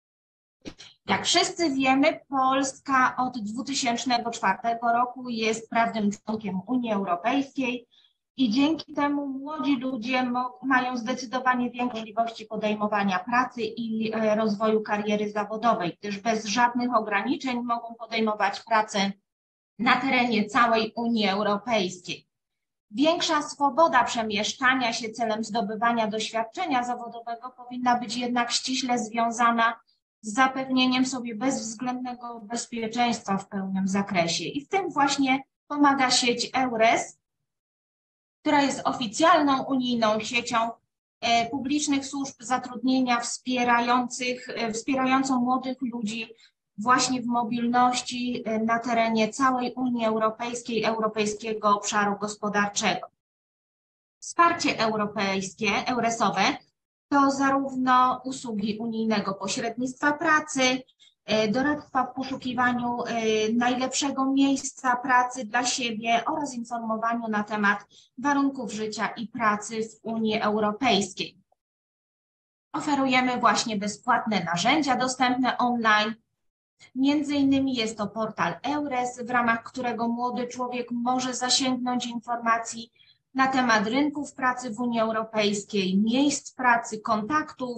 Jak wszyscy wiemy, Polska od dwa tysiące czwartego roku jest prawnym członkiem Unii Europejskiej i dzięki temu młodzi ludzie mają zdecydowanie większe możliwości podejmowania pracy i rozwoju kariery zawodowej, gdyż bez żadnych ograniczeń mogą podejmować pracę na terenie całej Unii Europejskiej. Większa swoboda przemieszczania się celem zdobywania doświadczenia zawodowego powinna być jednak ściśle związana z zapewnieniem sobie bezwzględnego bezpieczeństwa w pełnym zakresie. I w tym właśnie pomaga sieć EURES, która jest oficjalną unijną siecią publicznych służb zatrudnienia wspierających, wspierającą młodych ludzi właśnie w mobilności na terenie całej Unii Europejskiej, Europejskiego Obszaru Gospodarczego. Wsparcie europejskie, euresowe, to zarówno usługi unijnego pośrednictwa pracy, doradztwa w poszukiwaniu najlepszego miejsca pracy dla siebie oraz informowaniu na temat warunków życia i pracy w Unii Europejskiej. Oferujemy właśnie bezpłatne narzędzia dostępne online. Między innymi jest to portal EURES, w ramach którego młody człowiek może zasięgnąć informacji na temat rynków pracy w Unii Europejskiej, miejsc pracy, kontaktów.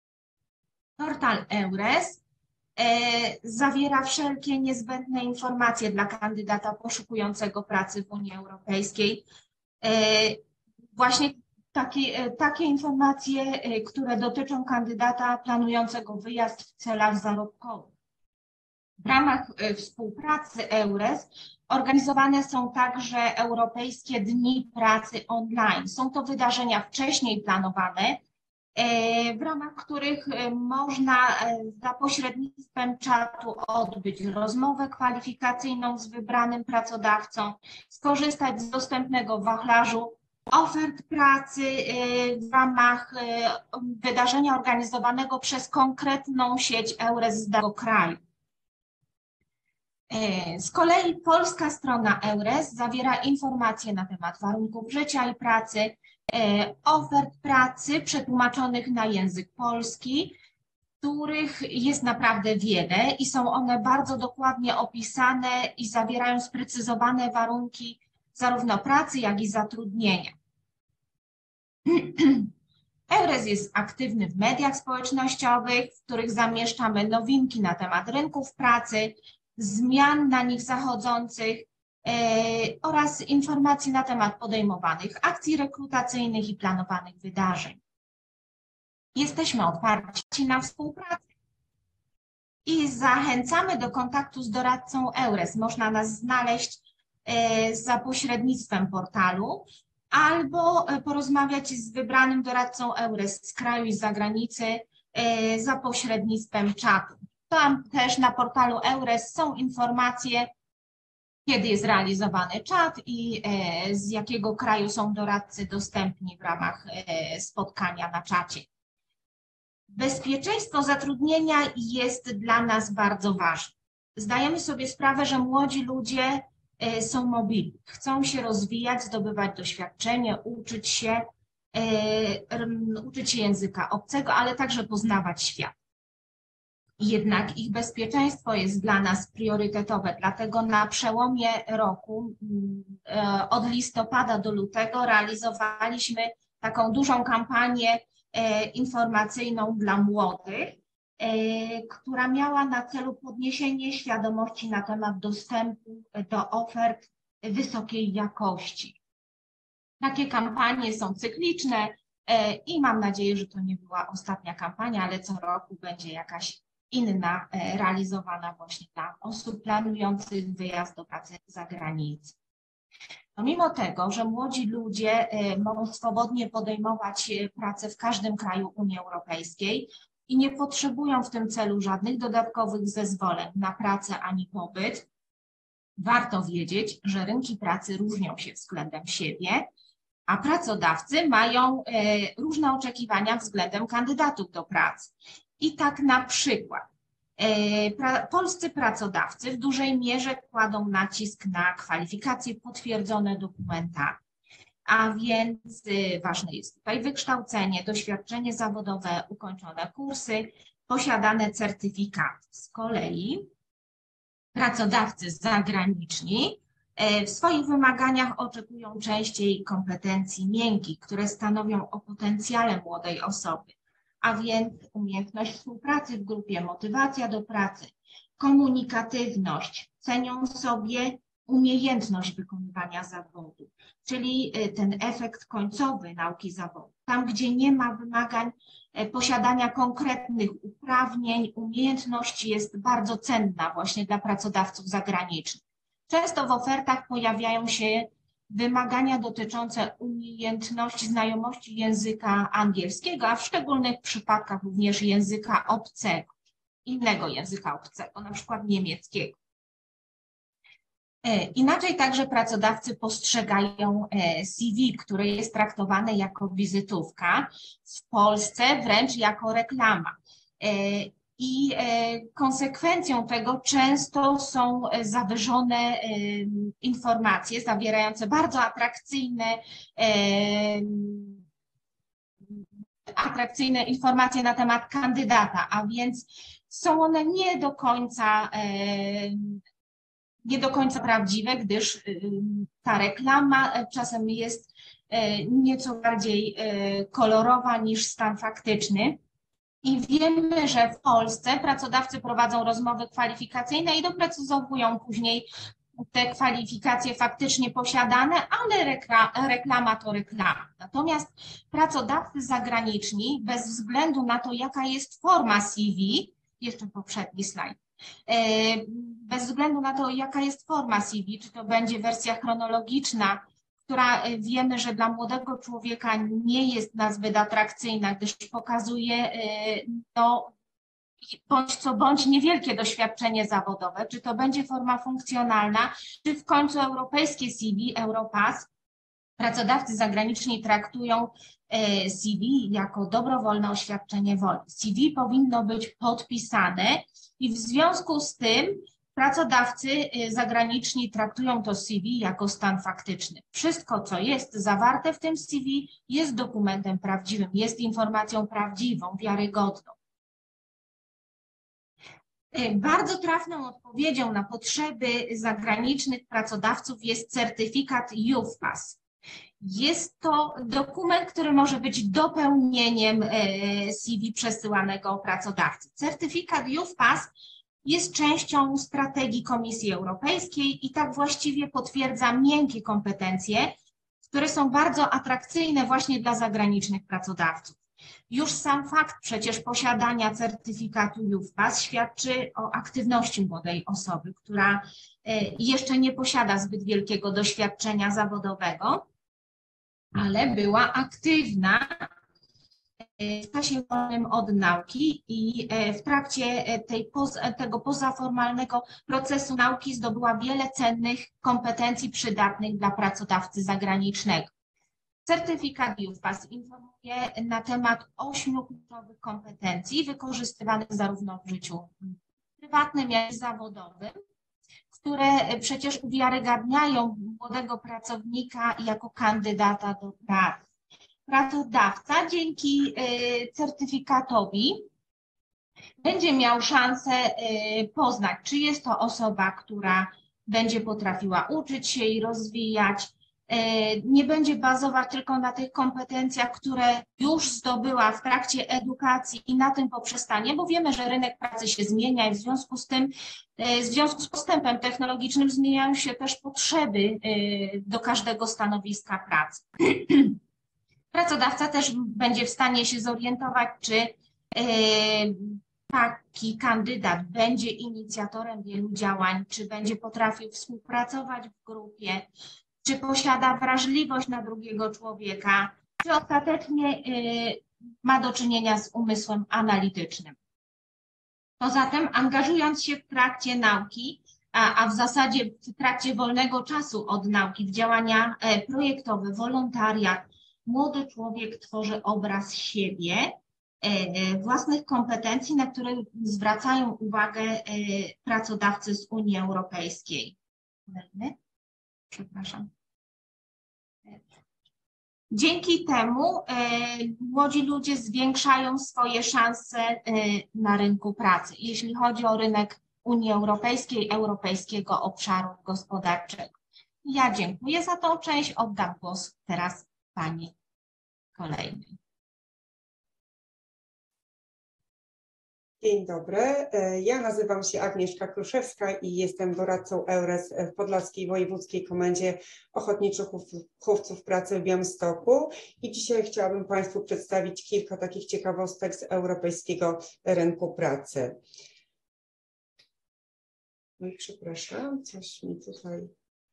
Portal EURES e, zawiera wszelkie niezbędne informacje dla kandydata poszukującego pracy w Unii Europejskiej. E, właśnie takie, takie informacje, które dotyczą kandydata planującego wyjazd w celach zarobkowych. W ramach współpracy EURES organizowane są także Europejskie Dni Pracy Online. Są to wydarzenia wcześniej planowane, w ramach których można za pośrednictwem czatu odbyć rozmowę kwalifikacyjną z wybranym pracodawcą, skorzystać z dostępnego wachlarzu ofert pracy w ramach wydarzenia organizowanego przez konkretną sieć EURES z danego kraju. Z kolei polska strona EURES zawiera informacje na temat warunków życia i pracy, ofert pracy przetłumaczonych na język polski, których jest naprawdę wiele i są one bardzo dokładnie opisane i zawierają sprecyzowane warunki zarówno pracy, jak i zatrudnienia. EURES jest aktywny w mediach społecznościowych, w których zamieszczamy nowinki na temat rynków pracy, zmian na nich zachodzących e, oraz informacji na temat podejmowanych akcji rekrutacyjnych i planowanych wydarzeń. Jesteśmy otwarci na współpracę i zachęcamy do kontaktu z doradcą EURES. Można nas znaleźć e, za pośrednictwem portalu albo porozmawiać z wybranym doradcą EURES z kraju i z zagranicy e, za pośrednictwem czatu. Tam też na portalu EURES są informacje, kiedy jest realizowany czat i e, z jakiego kraju są doradcy dostępni w ramach e, spotkania na czacie. Bezpieczeństwo zatrudnienia jest dla nas bardzo ważne. Zdajemy sobie sprawę, że młodzi ludzie e, są mobilni, chcą się rozwijać, zdobywać doświadczenie, uczyć się, e, uczyć się języka obcego, ale także poznawać świat. Jednak ich bezpieczeństwo jest dla nas priorytetowe, dlatego na przełomie roku, od listopada do lutego, realizowaliśmy taką dużą kampanię informacyjną dla młodych, która miała na celu podniesienie świadomości na temat dostępu do ofert wysokiej jakości. Takie kampanie są cykliczne i mam nadzieję, że to nie była ostatnia kampania, ale co roku będzie jakaś inna realizowana właśnie dla osób planujących wyjazd do pracy za granicę. Pomimo tego, że młodzi ludzie mogą swobodnie podejmować pracę w każdym kraju Unii Europejskiej i nie potrzebują w tym celu żadnych dodatkowych zezwoleń na pracę ani pobyt, warto wiedzieć, że rynki pracy różnią się względem siebie, a pracodawcy mają różne oczekiwania względem kandydatów do pracy. I tak na przykład polscy pracodawcy w dużej mierze kładą nacisk na kwalifikacje potwierdzone dokumentami, a więc ważne jest tutaj wykształcenie, doświadczenie zawodowe, ukończone kursy, posiadane certyfikaty. Z kolei pracodawcy zagraniczni w swoich wymaganiach oczekują częściej kompetencji miękkich, które stanowią o potencjale młodej osoby, a więc umiejętność współpracy w grupie, motywacja do pracy, komunikatywność, cenią sobie umiejętność wykonywania zawodu, czyli ten efekt końcowy nauki zawodu. Tam, gdzie nie ma wymagań posiadania konkretnych uprawnień, umiejętności jest bardzo cenna właśnie dla pracodawców zagranicznych. Często w ofertach pojawiają się wymagania dotyczące umiejętności, znajomości języka angielskiego, a w szczególnych przypadkach również języka obcego, innego języka obcego, na przykład niemieckiego. Inaczej także pracodawcy postrzegają C V, które jest traktowane jako wizytówka, w Polsce wręcz jako reklama. I konsekwencją tego często są zawyżone informacje zawierające bardzo atrakcyjne, atrakcyjne informacje na temat kandydata, a więc są one nie do końca nie do końca prawdziwe, gdyż ta reklama czasem jest nieco bardziej kolorowa niż stan faktyczny. I wiemy, że w Polsce pracodawcy prowadzą rozmowy kwalifikacyjne i doprecyzowują później te kwalifikacje faktycznie posiadane, ale reklama to reklama. Natomiast pracodawcy zagraniczni, bez względu na to, jaka jest forma C V, jeszcze poprzedni slajd, bez względu na to, jaka jest forma C V, czy to będzie wersja chronologiczna, która wiemy, że dla młodego człowieka nie jest nazbyt atrakcyjna, gdyż pokazuje no, bądź co bądź niewielkie doświadczenie zawodowe, czy to będzie forma funkcjonalna, czy w końcu europejskie C V, Europass. Pracodawcy zagraniczni traktują C V jako dobrowolne oświadczenie woli. C V powinno być podpisane i w związku z tym pracodawcy zagraniczni traktują to C V jako stan faktyczny. Wszystko, co jest zawarte w tym C V, jest dokumentem prawdziwym, jest informacją prawdziwą, wiarygodną. Bardzo trafną odpowiedzią na potrzeby zagranicznych pracodawców jest certyfikat YouthPass. Jest to dokument, który może być dopełnieniem C V przesyłanego pracodawcy. Certyfikat YouthPass jest częścią strategii Komisji Europejskiej i tak właściwie potwierdza miękkie kompetencje, które są bardzo atrakcyjne właśnie dla zagranicznych pracodawców. Już sam fakt przecież posiadania certyfikatu YouthPass świadczy o aktywności młodej osoby, która jeszcze nie posiada zbyt wielkiego doświadczenia zawodowego, ale była aktywna w czasie wolnym od nauki i w trakcie tej, tego pozaformalnego procesu nauki zdobyła wiele cennych kompetencji przydatnych dla pracodawcy zagranicznego. Certyfikat YouthPass informuje na temat ośmiu kluczowych kompetencji wykorzystywanych zarówno w życiu prywatnym, jak i zawodowym, które przecież uwiarygadniają młodego pracownika jako kandydata do pracy. Pracodawca dzięki certyfikatowi będzie miał szansę poznać, czy jest to osoba, która będzie potrafiła uczyć się i rozwijać, nie będzie bazować tylko na tych kompetencjach, które już zdobyła w trakcie edukacji i na tym poprzestanie, bo wiemy, że rynek pracy się zmienia i w związku z tym, w związku z postępem technologicznym zmieniają się też potrzeby do każdego stanowiska pracy. Pracodawca też będzie w stanie się zorientować, czy taki kandydat będzie inicjatorem wielu działań, czy będzie potrafił współpracować w grupie, czy posiada wrażliwość na drugiego człowieka, czy ostatecznie ma do czynienia z umysłem analitycznym. Poza tym, angażując się w trakcie nauki, a, a w zasadzie w trakcie wolnego czasu od nauki, w działania projektowe, wolontariat, młody człowiek tworzy obraz siebie, własnych kompetencji, na które zwracają uwagę pracodawcy z Unii Europejskiej. Przepraszam. Dzięki temu młodzi ludzie zwiększają swoje szanse na rynku pracy, jeśli chodzi o rynek Unii Europejskiej, Europejskiego Obszaru Gospodarczego. Ja dziękuję za tą część. Oddam głos teraz pani kolejnej. Dzień dobry, ja nazywam się Agnieszka Kruszewska i jestem doradcą EURES w Podlaskiej Wojewódzkiej Komendzie Ochotniczych Chówców Pracy w Białymstoku i dzisiaj chciałabym Państwu przedstawić kilka takich ciekawostek z europejskiego rynku pracy. No i przepraszam, coś mi tutaj...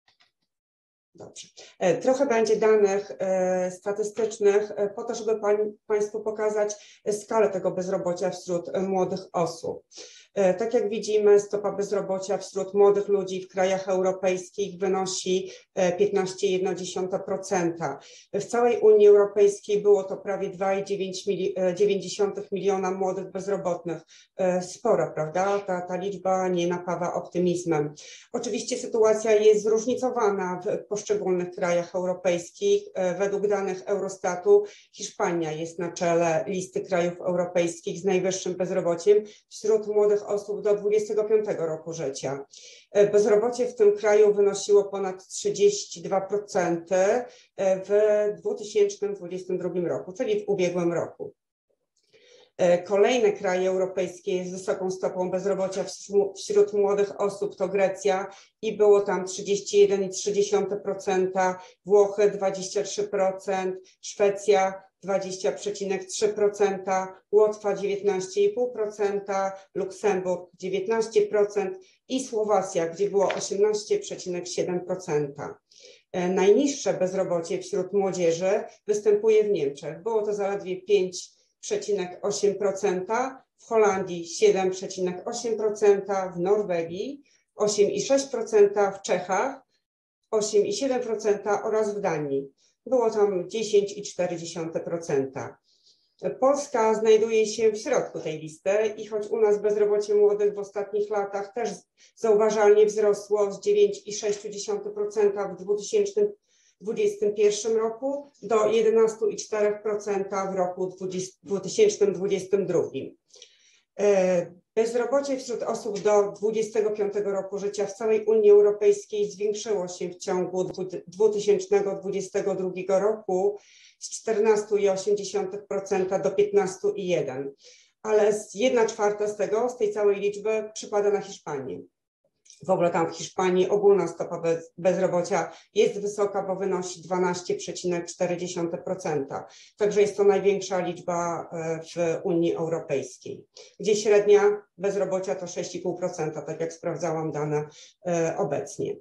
Dobrze. Trochę będzie danych e, statystycznych e, po to, żeby pań, Państwu pokazać skalę tego bezrobocia wśród młodych osób. E, tak jak widzimy, stopa bezrobocia wśród młodych ludzi w krajach europejskich wynosi piętnaście przecinek jedna procent. W całej Unii Europejskiej było to prawie dwa przecinek dziewięć miliona młodych bezrobotnych. E, spora, prawda? Ta, ta liczba nie napawa optymizmem. Oczywiście sytuacja jest zróżnicowana w poszczególnych krajach europejskich. Według danych Eurostatu Hiszpania jest na czele listy krajów europejskich z najwyższym bezrobociem wśród młodych osób do dwudziestego piątego roku życia. Bezrobocie w tym kraju wynosiło ponad trzydzieści dwa procent w dwa tysiące dwudziestym drugim roku, czyli w ubiegłym roku. Kolejne kraje europejskie z wysoką stopą bezrobocia wśród młodych osób to Grecja i było tam trzydzieści jeden przecinek trzy procent, Włochy dwadzieścia trzy procent, Szwecja dwadzieścia przecinek trzy procent, Łotwa dziewiętnaście przecinek pięć procent, Luksemburg dziewiętnaście procent i Słowacja, gdzie było osiemnaście przecinek siedem procent. Najniższe bezrobocie wśród młodzieży występuje w Niemczech. Było to zaledwie pięć przecinek osiem procent, w Holandii siedem przecinek osiem procent, w Norwegii osiem przecinek sześć procent, w Czechach osiem przecinek siedem procent oraz w Danii. Było tam dziesięć przecinek cztery procent. Polska znajduje się w środku tej listy i choć u nas bezrobocie młodych w ostatnich latach też zauważalnie wzrosło z dziewięć przecinek sześć procent w dwa tysiące dwudziestym pierwszym roku do jedenaście przecinek cztery procent w roku dwa tysiące dwudziestym drugim. Bezrobocie wśród osób do dwudziestego piątego roku życia w całej Unii Europejskiej zwiększyło się w ciągu dwa tysiące dwudziestego drugiego roku z czternaście przecinek osiem procent do piętnaście przecinek jeden procent, ale jedna czwarta z tego, z tej całej liczby przypada na Hiszpanię. W ogóle tam w Hiszpanii ogólna stopa bez, bezrobocia jest wysoka, bo wynosi dwanaście przecinek cztery procent. Także jest to największa liczba w Unii Europejskiej, gdzie średnia bezrobocia to sześć przecinek pięć procent, tak jak sprawdzałam dane obecnie.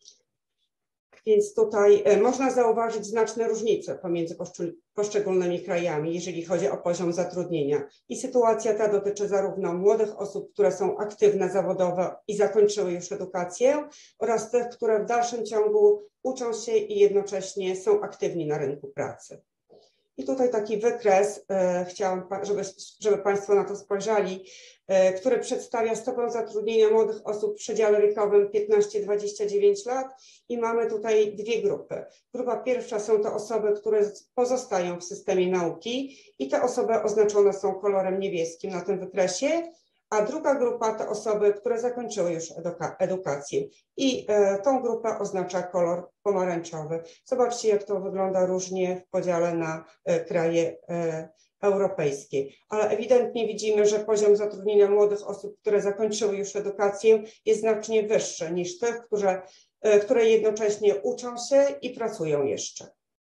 Więc tutaj można zauważyć znaczne różnice pomiędzy poszczególnymi krajami, jeżeli chodzi o poziom zatrudnienia. I sytuacja ta dotyczy zarówno młodych osób, które są aktywne zawodowo i zakończyły już edukację, oraz tych, które w dalszym ciągu uczą się i jednocześnie są aktywni na rynku pracy. I tutaj taki wykres, e, chciałam, żeby, żeby Państwo na to spojrzeli, e, który przedstawia stopę zatrudnienia młodych osób w przedziale wiekowym piętnaście do dwudziestu dziewięciu lat i mamy tutaj dwie grupy. Grupa pierwsza są to osoby, które pozostają w systemie nauki i te osoby oznaczone są kolorem niebieskim na tym wykresie, a druga grupa to osoby, które zakończyły już eduka edukację i e, tą grupę oznacza kolor pomarańczowy. Zobaczcie, jak to wygląda różnie w podziale na e, kraje e, europejskie, ale ewidentnie widzimy, że poziom zatrudnienia młodych osób, które zakończyły już edukację, jest znacznie wyższy niż tych, które, e, które jednocześnie uczą się i pracują jeszcze.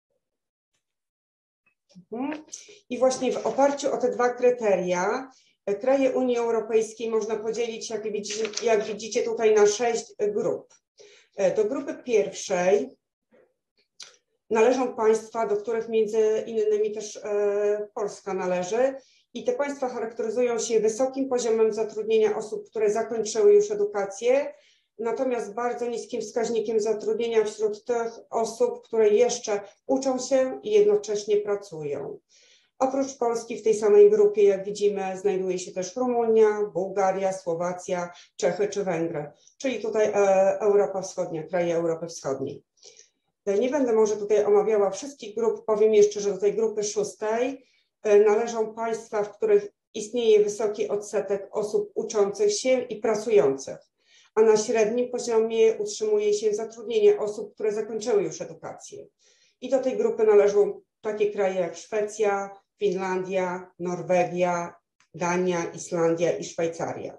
Mhm. I właśnie w oparciu o te dwa kryteria kraje Unii Europejskiej można podzielić, jak widzicie, jak widzicie tutaj, na sześć grup. Do grupy pierwszej należą państwa, do których między innymi też Polska należy, i te państwa charakteryzują się wysokim poziomem zatrudnienia osób, które zakończyły już edukację, natomiast bardzo niskim wskaźnikiem zatrudnienia wśród tych osób, które jeszcze uczą się i jednocześnie pracują. Oprócz Polski w tej samej grupie, jak widzimy, znajduje się też Rumunia, Bułgaria, Słowacja, Czechy czy Węgry, czyli tutaj Europa Wschodnia, kraje Europy Wschodniej. Nie będę może tutaj omawiała wszystkich grup, powiem jeszcze, że do tej grupy szóstej należą państwa, w których istnieje wysoki odsetek osób uczących się i pracujących, a na średnim poziomie utrzymuje się zatrudnienie osób, które zakończyły już edukację. I do tej grupy należą takie kraje jak Szwecja, Finlandia, Norwegia, Dania, Islandia i Szwajcaria.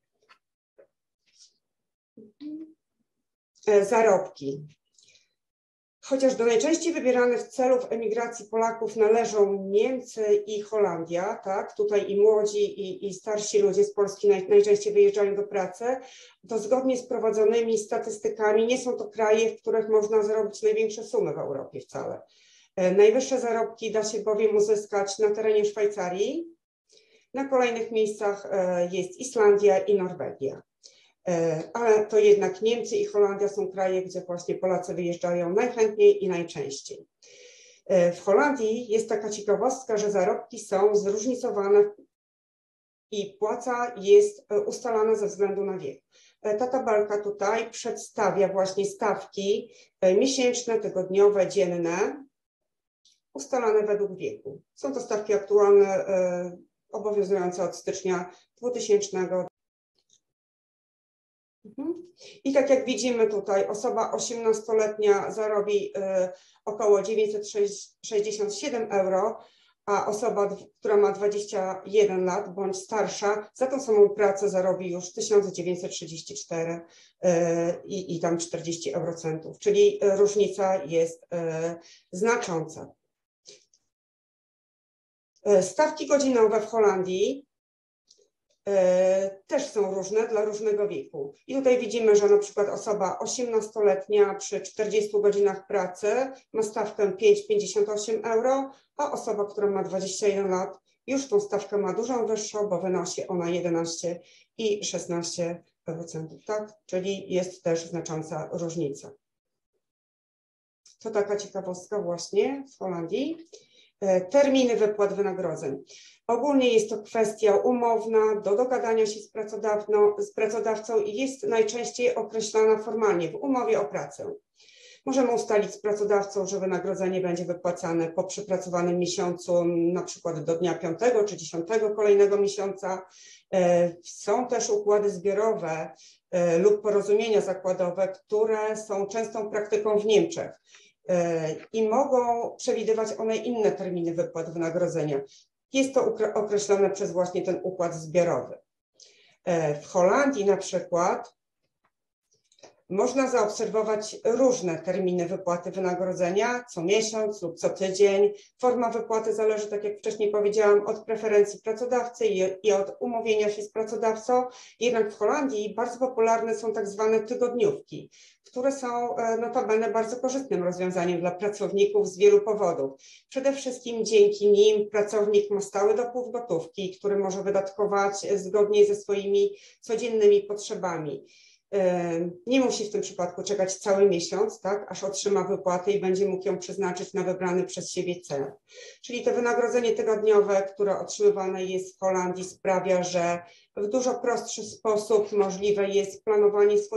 Zarobki. Chociaż do najczęściej wybieranych celów emigracji Polaków należą Niemcy i Holandia, tak, tutaj i młodzi, i, i starsi ludzie z Polski naj, najczęściej wyjeżdżają do pracy, to zgodnie z prowadzonymi statystykami nie są to kraje, w których można zarobić największe sumy w Europie wcale. Najwyższe zarobki da się bowiem uzyskać na terenie Szwajcarii. Na kolejnych miejscach jest Islandia i Norwegia. Ale to jednak Niemcy i Holandia są kraje, gdzie właśnie Polacy wyjeżdżają najchętniej i najczęściej. W Holandii jest taka ciekawostka, że zarobki są zróżnicowane i płaca jest ustalana ze względu na wiek. Ta tabelka tutaj przedstawia właśnie stawki miesięczne, tygodniowe, dzienne, ustalane według wieku. Są to stawki aktualne, obowiązujące od stycznia dwutysięcznego. I tak jak widzimy tutaj, osoba osiemnastoletnia zarobi około dziewięćset sześćdziesiąt siedem euro, a osoba, która ma dwadzieścia jeden lat bądź starsza, za tą samą pracę zarobi już tysiąc dziewięćset trzydzieści cztery i, i tam czterdzieści eurocentów, czyli różnica jest znacząca. Stawki godzinowe w Holandii też są różne dla różnego wieku. I tutaj widzimy, że na przykład osoba osiemnastoletnia przy czterdziestu godzinach pracy ma stawkę pięć przecinek pięćdziesiąt osiem euro, a osoba, która ma dwadzieścia jeden lat, już tą stawkę ma dużo wyższą, bo wynosi ona jedenaście i szesnaście eurocentów, tak? Czyli jest też znacząca różnica. To taka ciekawostka właśnie z Holandii. Terminy wypłat wynagrodzeń. Ogólnie jest to kwestia umowna, do dogadania się z pracodawcą, z pracodawcą i jest najczęściej określana formalnie w umowie o pracę. Możemy ustalić z pracodawcą, że wynagrodzenie będzie wypłacane po przepracowanym miesiącu, na przykład do dnia piątego czy dziesiątego kolejnego miesiąca. Są też układy zbiorowe lub porozumienia zakładowe, które są częstą praktyką w Niemczech i mogą przewidywać one inne terminy wypłat wynagrodzenia. Jest to określone przez właśnie ten układ zbiorowy. W Holandii na przykład można zaobserwować różne terminy wypłaty wynagrodzenia, co miesiąc lub co tydzień. Forma wypłaty zależy, tak jak wcześniej powiedziałam, od preferencji pracodawcy i, i od umówienia się z pracodawcą. Jednak w Holandii bardzo popularne są tak zwane tygodniówki, które są notabene bardzo korzystnym rozwiązaniem dla pracowników z wielu powodów. Przede wszystkim dzięki nim pracownik ma stały dopływ gotówki, który może wydatkować zgodnie ze swoimi codziennymi potrzebami. Nie musi w tym przypadku czekać cały miesiąc, tak, aż otrzyma wypłatę i będzie mógł ją przeznaczyć na wybrany przez siebie cel. Czyli to wynagrodzenie tygodniowe, które otrzymywane jest w Holandii, sprawia, że w dużo prostszy sposób możliwe jest planowanie swoich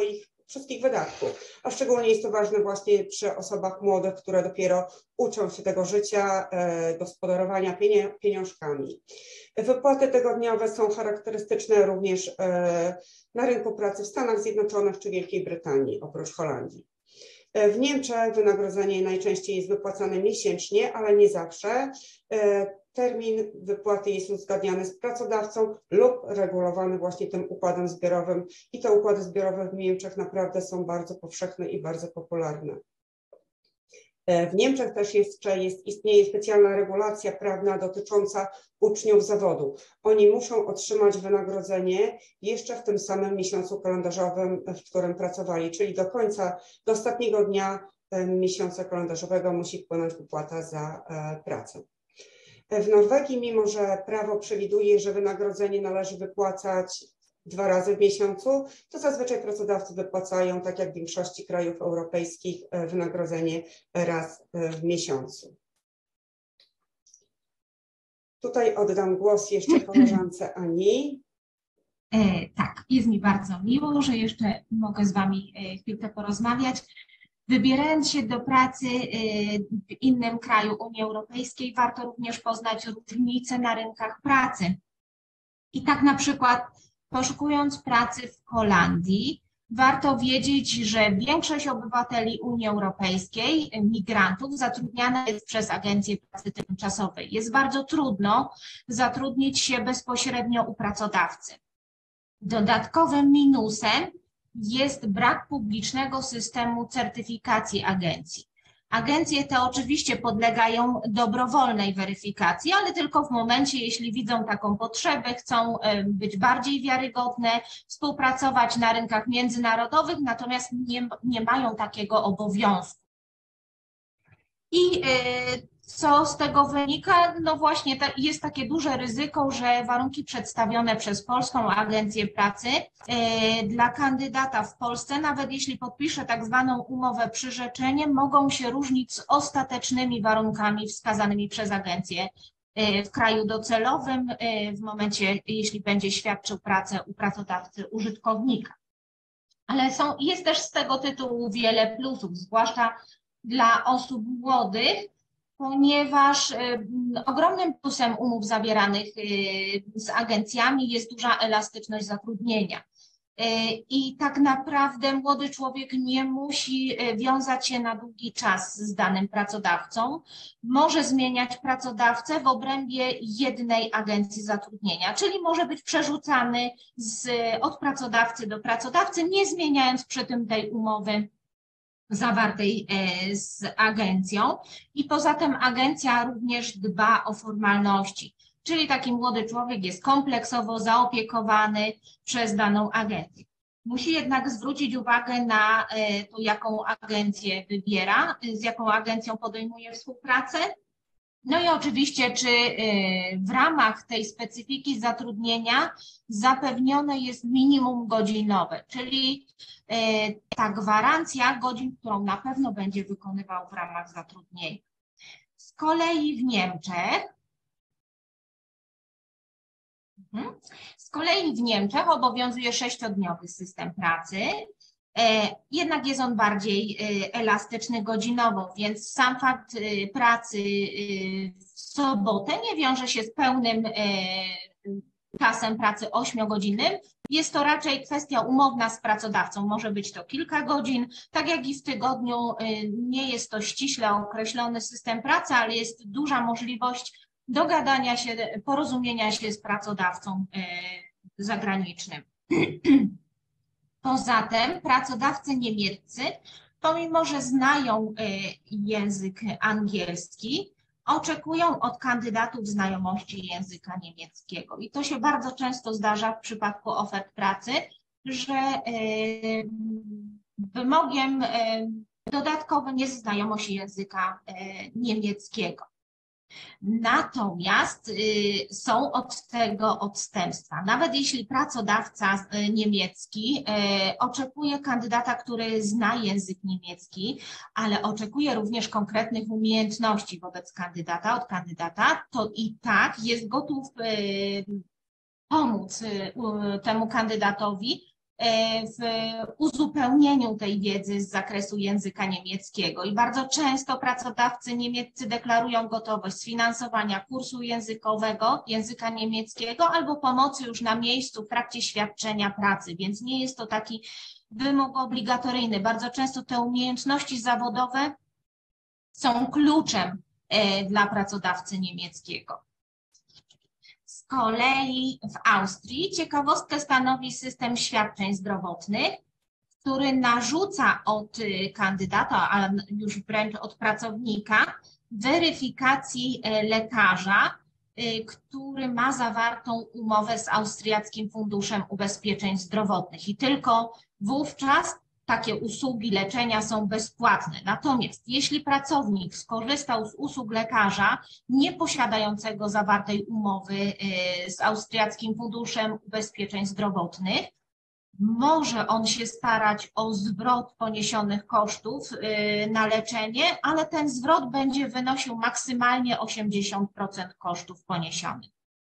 wszystkich wydatków, a szczególnie jest to ważne właśnie przy osobach młodych, które dopiero uczą się tego życia, gospodarowania pieniążkami. Wypłaty tygodniowe są charakterystyczne również na rynku pracy w Stanach Zjednoczonych czy Wielkiej Brytanii, oprócz Holandii. W Niemczech wynagrodzenie najczęściej jest wypłacane miesięcznie, ale nie zawsze. Termin wypłaty jest uzgadniany z pracodawcą lub regulowany właśnie tym układem zbiorowym i te układy zbiorowe w Niemczech naprawdę są bardzo powszechne i bardzo popularne. W Niemczech też jeszcze jest, istnieje specjalna regulacja prawna dotycząca uczniów zawodu. Oni muszą otrzymać wynagrodzenie jeszcze w tym samym miesiącu kalendarzowym, w którym pracowali, czyli do końca, do ostatniego dnia miesiąca kalendarzowego musi wpłynąć wypłata za pracę. W Norwegii, mimo że prawo przewiduje, że wynagrodzenie należy wypłacać dwa razy w miesiącu, to zazwyczaj pracodawcy wypłacają, tak jak w większości krajów europejskich, wynagrodzenie raz w miesiącu. Tutaj oddam głos jeszcze koleżance Ani. E, tak, jest mi bardzo miło, że jeszcze mogę z Wami chwilkę porozmawiać. Wybierając się do pracy w innym kraju Unii Europejskiej, warto również poznać różnice na rynkach pracy. I tak na przykład poszukując pracy w Holandii, warto wiedzieć, że większość obywateli Unii Europejskiej, migrantów, zatrudniana jest przez agencje pracy tymczasowej. Jest bardzo trudno zatrudnić się bezpośrednio u pracodawcy. Dodatkowym minusem jest brak publicznego systemu certyfikacji agencji. Agencje te oczywiście podlegają dobrowolnej weryfikacji, ale tylko w momencie, jeśli widzą taką potrzebę, chcą być bardziej wiarygodne, współpracować na rynkach międzynarodowych, natomiast nie, nie mają takiego obowiązku. I co z tego wynika? No właśnie jest takie duże ryzyko, że warunki przedstawione przez Polską Agencję Pracy dla kandydata w Polsce, nawet jeśli podpisze tak zwaną umowę przyrzeczenie, mogą się różnić z ostatecznymi warunkami wskazanymi przez agencję w kraju docelowym, w momencie, jeśli będzie świadczył pracę u pracodawcy użytkownika. Ale są, jest też z tego tytułu wiele plusów, zwłaszcza dla osób młodych, ponieważ y, ogromnym plusem umów zawieranych y, z agencjami jest duża elastyczność zatrudnienia. Y, I tak naprawdę młody człowiek nie musi y, wiązać się na długi czas z danym pracodawcą. Może zmieniać pracodawcę w obrębie jednej agencji zatrudnienia, czyli może być przerzucany z, od pracodawcy do pracodawcy, nie zmieniając przy tym tej umowy zawartej z agencją i poza tym agencja również dba o formalności, czyli taki młody człowiek jest kompleksowo zaopiekowany przez daną agencję. Musi jednak zwrócić uwagę na to, jaką agencję wybiera, z jaką agencją podejmuje współpracę. No i oczywiście, czy w ramach tej specyfiki zatrudnienia zapewnione jest minimum godzinowe, czyli ta gwarancja godzin, którą na pewno będzie wykonywał w ramach zatrudnienia. Z kolei w Niemczech, z kolei w Niemczech obowiązuje sześciodniowy system pracy. Jednak jest on bardziej elastyczny godzinowo, więc sam fakt pracy w sobotę nie wiąże się z pełnym czasem pracy ośmiogodzinnym. Jest to raczej kwestia umowna z pracodawcą. Może być to kilka godzin, tak jak i w tygodniu nie jest to ściśle określony system pracy, ale jest duża możliwość dogadania się, porozumienia się z pracodawcą zagranicznym. Poza tym pracodawcy niemieccy, pomimo że znają język angielski, oczekują od kandydatów znajomości języka niemieckiego. I to się bardzo często zdarza w przypadku ofert pracy, że wymogiem dodatkowym jest znajomość języka niemieckiego. Natomiast y, są od tego odstępstwa. Nawet jeśli pracodawca y, niemiecki y, oczekuje kandydata, który zna język niemiecki, ale oczekuje również konkretnych umiejętności wobec kandydata, od kandydata, to i tak jest gotów y, pomóc y, temu kandydatowi w uzupełnieniu tej wiedzy z zakresu języka niemieckiego i bardzo często pracodawcy niemieccy deklarują gotowość sfinansowania kursu językowego, języka niemieckiego albo pomocy już na miejscu w trakcie świadczenia pracy, więc nie jest to taki wymóg obligatoryjny. Bardzo często te umiejętności zawodowe są kluczem dla pracodawcy niemieckiego. Z kolei w Austrii ciekawostkę stanowi system świadczeń zdrowotnych, który narzuca od kandydata, a już wręcz od pracownika, weryfikacji lekarza, który ma zawartą umowę z Austriackim Funduszem Ubezpieczeń Zdrowotnych i tylko wówczas takie usługi leczenia są bezpłatne. Natomiast jeśli pracownik skorzystał z usług lekarza nie posiadającego zawartej umowy z Austriackim Funduszem Ubezpieczeń Zdrowotnych, może on się starać o zwrot poniesionych kosztów na leczenie, ale ten zwrot będzie wynosił maksymalnie osiemdziesiąt procent kosztów poniesionych.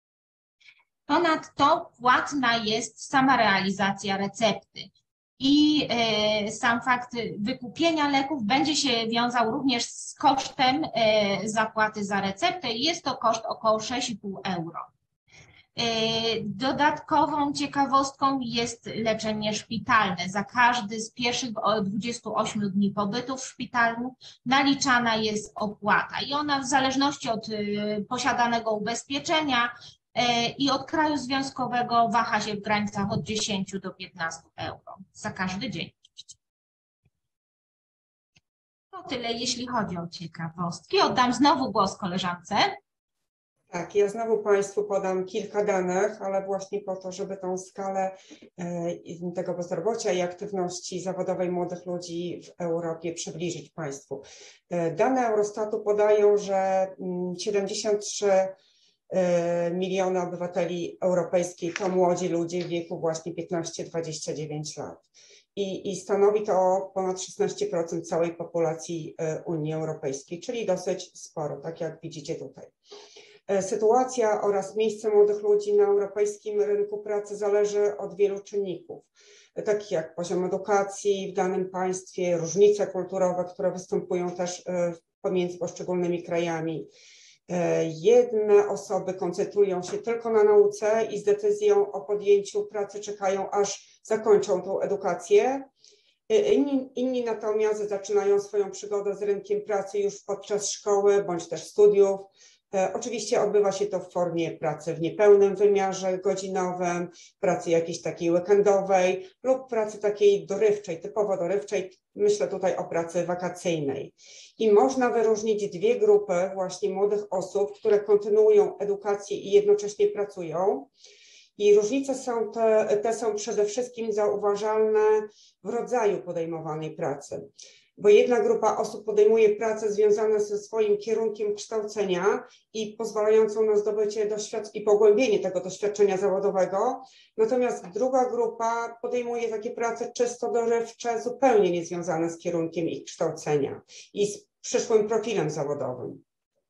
Ponadto płatna jest sama realizacja recepty. I sam fakt wykupienia leków będzie się wiązał również z kosztem zapłaty za receptę i jest to koszt około sześć i pół euro. Dodatkową ciekawostką jest leczenie szpitalne. Za każdy z pierwszych dwudziestu ośmiu dni pobytu w szpitalu naliczana jest opłata i ona w zależności od posiadanego ubezpieczenia i od kraju związkowego waha się w granicach od dziesięciu do piętnastu euro za każdy dzień. To tyle, jeśli chodzi o ciekawostki. Oddam znowu głos koleżance. Tak, ja znowu Państwu podam kilka danych, ale właśnie po to, żeby tą skalę tego bezrobocia i aktywności zawodowej młodych ludzi w Europie przybliżyć Państwu. Dane Eurostatu podają, że siedemdziesiąt trzy miliony obywateli europejskich to młodzi ludzie w wieku właśnie piętnaście do dwudziestu dziewięciu lat. I, I stanowi to ponad szesnaście procent całej populacji Unii Europejskiej, czyli dosyć sporo, tak jak widzicie tutaj. Sytuacja oraz miejsce młodych ludzi na europejskim rynku pracy zależy od wielu czynników, takich jak poziom edukacji w danym państwie, różnice kulturowe, które występują też pomiędzy poszczególnymi krajami. Jedne osoby koncentrują się tylko na nauce i z decyzją o podjęciu pracy czekają, aż zakończą tą edukację. Inni, inni natomiast zaczynają swoją przygodę z rynkiem pracy już podczas szkoły bądź też studiów. Oczywiście odbywa się to w formie pracy w niepełnym wymiarze godzinowym, pracy jakiejś takiej weekendowej lub pracy takiej dorywczej, typowo dorywczej. Myślę tutaj o pracy wakacyjnej. I można wyróżnić dwie grupy właśnie młodych osób, które kontynuują edukację i jednocześnie pracują. I różnice są te, te są przede wszystkim zauważalne w rodzaju podejmowanej pracy. Bo jedna grupa osób podejmuje pracę związane ze swoim kierunkiem kształcenia i pozwalającą na zdobycie doświadczenia i pogłębienie tego doświadczenia zawodowego, natomiast druga grupa podejmuje takie prace czysto dorywcze, zupełnie niezwiązane z kierunkiem ich kształcenia i z przyszłym profilem zawodowym.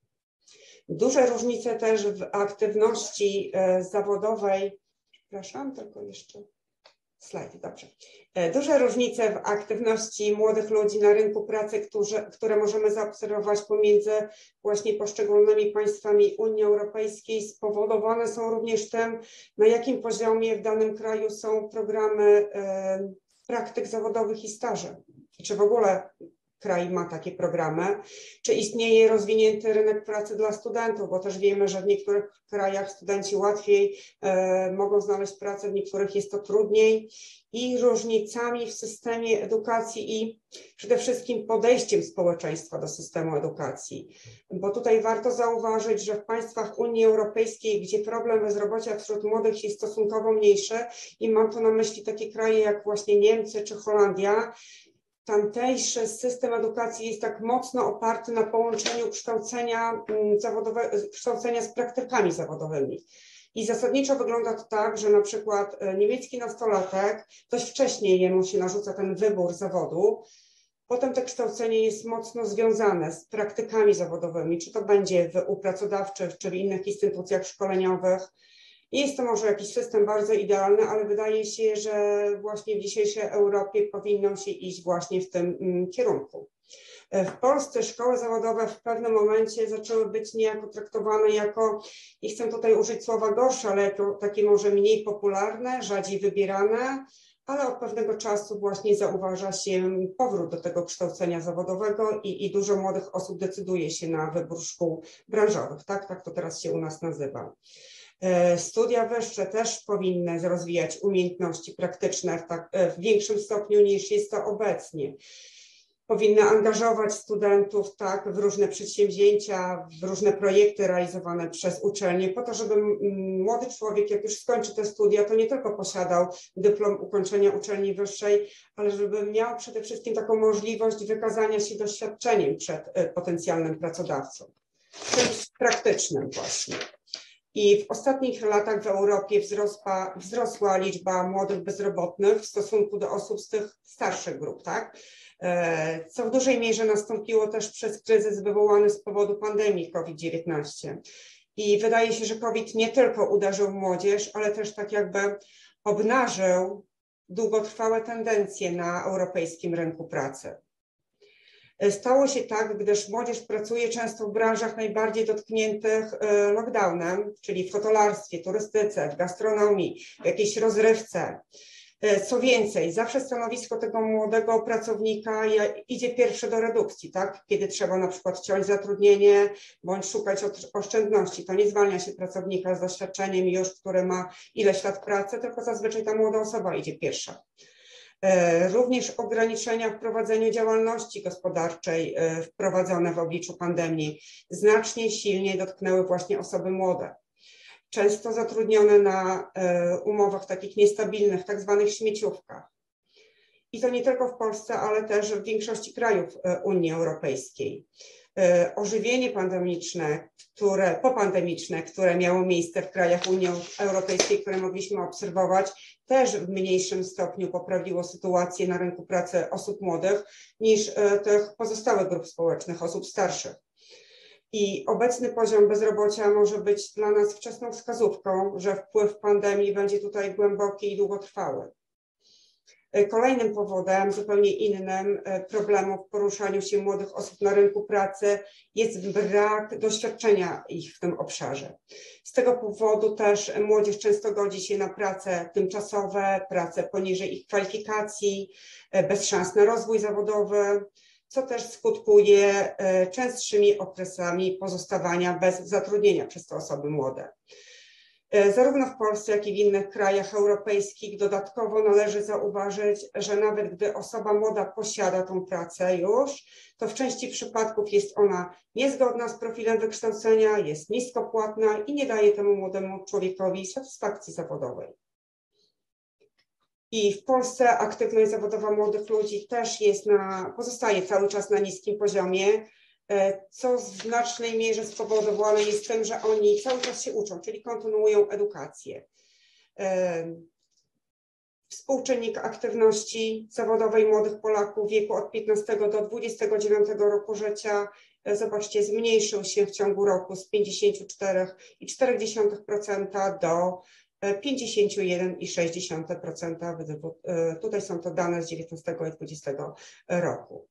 Duże różnice też w aktywności zawodowej, przepraszam, tylko jeszcze slajd, dobrze. Duże różnice w aktywności młodych ludzi na rynku pracy, którzy, które możemy zaobserwować pomiędzy właśnie poszczególnymi państwami Unii Europejskiej, spowodowane są również tym, na jakim poziomie w danym kraju są programy e, praktyk zawodowych i staży. Czy w ogóle kraj ma takie programy, czy istnieje rozwinięty rynek pracy dla studentów, bo też wiemy, że w niektórych krajach studenci łatwiej e, mogą znaleźć pracę, w niektórych jest to trudniej, i różnicami w systemie edukacji i przede wszystkim podejściem społeczeństwa do systemu edukacji. Bo tutaj warto zauważyć, że w państwach Unii Europejskiej, gdzie problem bezrobocia wśród młodych jest stosunkowo mniejszy, i mam tu na myśli takie kraje jak właśnie Niemcy czy Holandia, tamtejszy system edukacji jest tak mocno oparty na połączeniu kształcenia zawodowego, kształcenia z praktykami zawodowymi. I zasadniczo wygląda to tak, że na przykład niemiecki nastolatek, dość wcześniej jemu się narzuca ten wybór zawodu, potem to kształcenie jest mocno związane z praktykami zawodowymi, czy to będzie w u pracodawczych, czy w innych instytucjach szkoleniowych. Nie jest to może jakiś system bardzo idealny, ale wydaje się, że właśnie w dzisiejszej Europie powinno się iść właśnie w tym kierunku. W Polsce szkoły zawodowe w pewnym momencie zaczęły być niejako traktowane jako, nie chcę tutaj użyć słowa gorsze, ale jako takie może mniej popularne, rzadziej wybierane, ale od pewnego czasu właśnie zauważa się powrót do tego kształcenia zawodowego i, i dużo młodych osób decyduje się na wybór szkół branżowych, tak, tak to teraz się u nas nazywa. Studia wyższe też powinny rozwijać umiejętności praktyczne w, tak, w większym stopniu niż jest to obecnie. Powinny angażować studentów tak, w różne przedsięwzięcia, w różne projekty realizowane przez uczelnie, po to, żeby młody człowiek, jak już skończy te studia, to nie tylko posiadał dyplom ukończenia uczelni wyższej, ale żeby miał przede wszystkim taką możliwość wykazania się doświadczeniem przed potencjalnym pracodawcą, czymś praktycznym właśnie. I w ostatnich latach w Europie wzrosła, wzrosła liczba młodych bezrobotnych w stosunku do osób z tych starszych grup, tak? Co w dużej mierze nastąpiło też przez kryzys wywołany z powodu pandemii COVID dziewiętnaście. I wydaje się, że COVID nie tylko uderzył młodzież, ale też tak jakby obnażył długotrwałe tendencje na europejskim rynku pracy. Stało się tak, gdyż młodzież pracuje często w branżach najbardziej dotkniętych lockdownem, czyli w hotelarstwie, turystyce, w gastronomii, w jakiejś rozrywce. Co więcej, zawsze stanowisko tego młodego pracownika idzie pierwsze do redukcji, tak? Kiedy trzeba na przykład ciąć zatrudnienie bądź szukać oszczędności. To nie zwalnia się pracownika z doświadczeniem już, który ma ileś lat pracy, tylko zazwyczaj ta młoda osoba idzie pierwsza. Również ograniczenia w prowadzeniu działalności gospodarczej wprowadzone w obliczu pandemii znacznie silniej dotknęły właśnie osoby młode. Często zatrudnione na umowach takich niestabilnych, tak zwanych śmieciówkach. I to nie tylko w Polsce, ale też w większości krajów Unii Europejskiej. Ożywienie pandemiczne, które, popandemiczne, które miało miejsce w krajach Unii Europejskiej, które mogliśmy obserwować, też w mniejszym stopniu poprawiło sytuację na rynku pracy osób młodych niż tych pozostałych grup społecznych, osób starszych. I obecny poziom bezrobocia może być dla nas wczesną wskazówką, że wpływ pandemii będzie tutaj głęboki i długotrwały. Kolejnym powodem, zupełnie innym problemu w poruszaniu się młodych osób na rynku pracy jest brak doświadczenia ich w tym obszarze. Z tego powodu też młodzież często godzi się na prace tymczasowe, prace poniżej ich kwalifikacji, bez szans na rozwój zawodowy, co też skutkuje częstszymi okresami pozostawania bez zatrudnienia przez te osoby młode. Zarówno w Polsce, jak i w innych krajach europejskich dodatkowo należy zauważyć, że nawet gdy osoba młoda posiada tą pracę już, to w części przypadków jest ona niezgodna z profilem wykształcenia, jest niskopłatna i nie daje temu młodemu człowiekowi satysfakcji zawodowej. I w Polsce aktywność zawodowa młodych ludzi też jest na, pozostaje cały czas na niskim poziomie, co w znacznej mierze spowodowane jest tym, że oni cały czas się uczą, czyli kontynuują edukację. Współczynnik aktywności zawodowej młodych Polaków w wieku od piętnastego do dwudziestego dziewiątego roku życia, zobaczcie, zmniejszył się w ciągu roku z pięćdziesięciu czterech przecinek cztery procent do pięćdziesięciu jeden przecinek sześć procent. Tutaj są to dane z dziewiętnastego i dwudziestego roku.